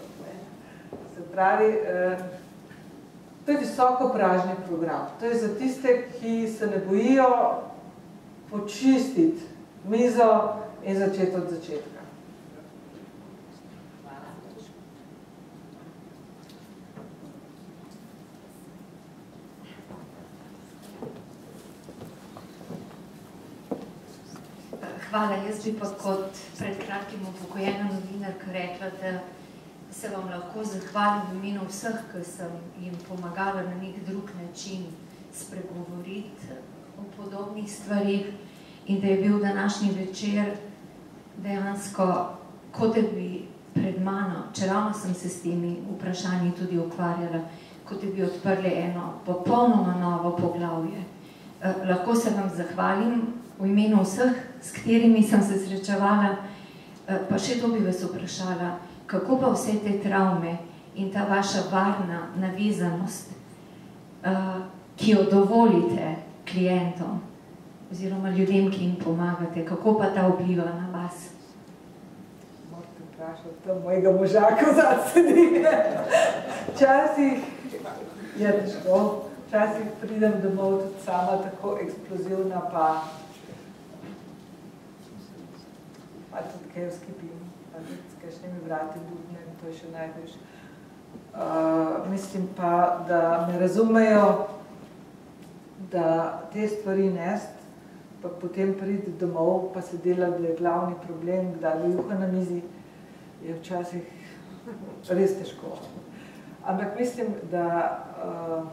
Se pravi, eh, to je visokopražni program. To je za tiste, ki se ne bojijo počistiti mizo in začeti od začetka. Hvala, jaz bi pa kot pred kratkim upokojena novinarka rekla, da se vam lahko zahvalim v imenu vseh, ki sem jim pomagala na nek drug način spregovoriti o podobnih stvarih in da je bil današnji večer dejansko, kot da bi pred mano, čeravno sem se s temi vprašanji tudi ukvarjala, kot da bi odprli eno popolnoma novo poglavje. Eh, lahko se vam zahvalim v imenu vseh, s katerimi sem se srečevala, eh, pa še to bi vas vprašala, kako pa vse te travme in ta vaša varna navezanost, uh, ki jo dovolite klientom oziroma ljudem, ki jim pomagate, kako pa ta vpliva na vas? Morate vprašati, to mojega moža, ko zad sedi. Včasih je težko, včasih pridem domov tudi sama tako eksplozivna, pa pa tudi kaj vskipim. S kakšnimi vrati budnem, to je še najboljše. Uh, mislim pa, da me razumejo, da te stvari nest, pa potem priti domov, pa se dela, da je glavni problem, kdaj je juha na mizi, je včasih res težko. Ampak mislim, da uh,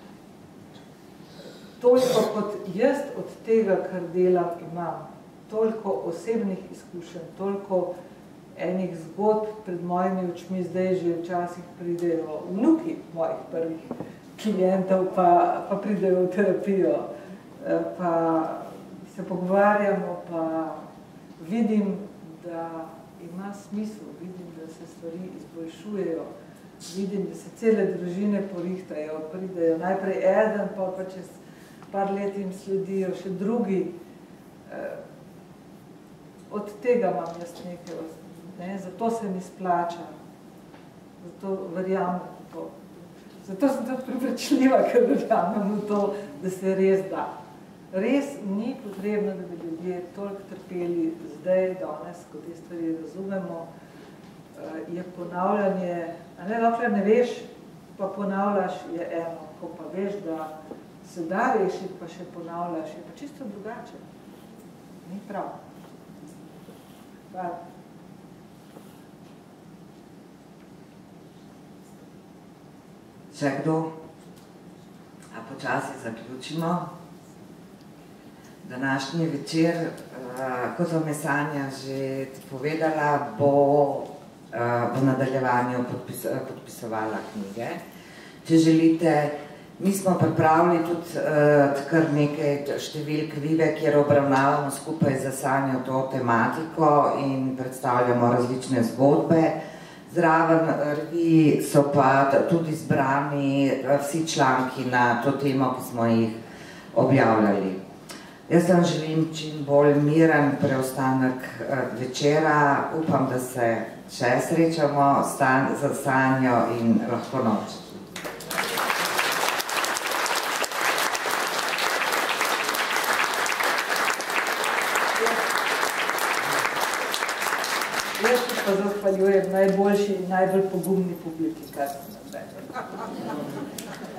toliko kot jaz od tega, kar delam, imam, toliko osebnih izkušenj, toliko enih zgodb pred mojimi očmi, zdaj že včasih pridejo vnuki mojih prvih klientov, pa, pa pridejo v terapijo, pa se pogovarjamo, pa vidim, da ima smisel, vidim, da se stvari izboljšujejo, vidim, da se cele družine porihtajo, pridejo najprej eden, pa pa čez par let jim sledijo še drugi. Od tega imam jaz nekaj, ne? Zato se mi splača, zato verjamem v to. Zato sem tudi prepričljiva, ker verjamem v to, da se res da. res ni potrebno, da bi ljudje toliko trpeli zdaj, danes, ko te stvari razumemo, je ponavljanje, a ne, dokler ne veš, pa ponavljaš, je eno, ko pa veš, da se da rešiti, pa še ponavljaš, je pa čisto drugače. Ni prav. Hvala. Še kdo? A počasi zaključimo. Današnji večer, kot vam je Sanja že povedala, bo v nadaljevanju podpisovala knjige. Če želite, mi smo pripravili tudi kar nekaj številk Vive, kjer obravnavamo skupaj za Sanjo to tematiko in predstavljamo različne zgodbe. Zraven reviji so pa tudi zbrani vsi članki na to temo, ki smo jih objavljali. Jaz vam želim čim bolj miren preostanek večera. Upam, da se še srečamo za Sanjo in lahko noč. Jaz pa zahvaljujem najboljši in najbolj pogumni publiki, kar sem nam rekel.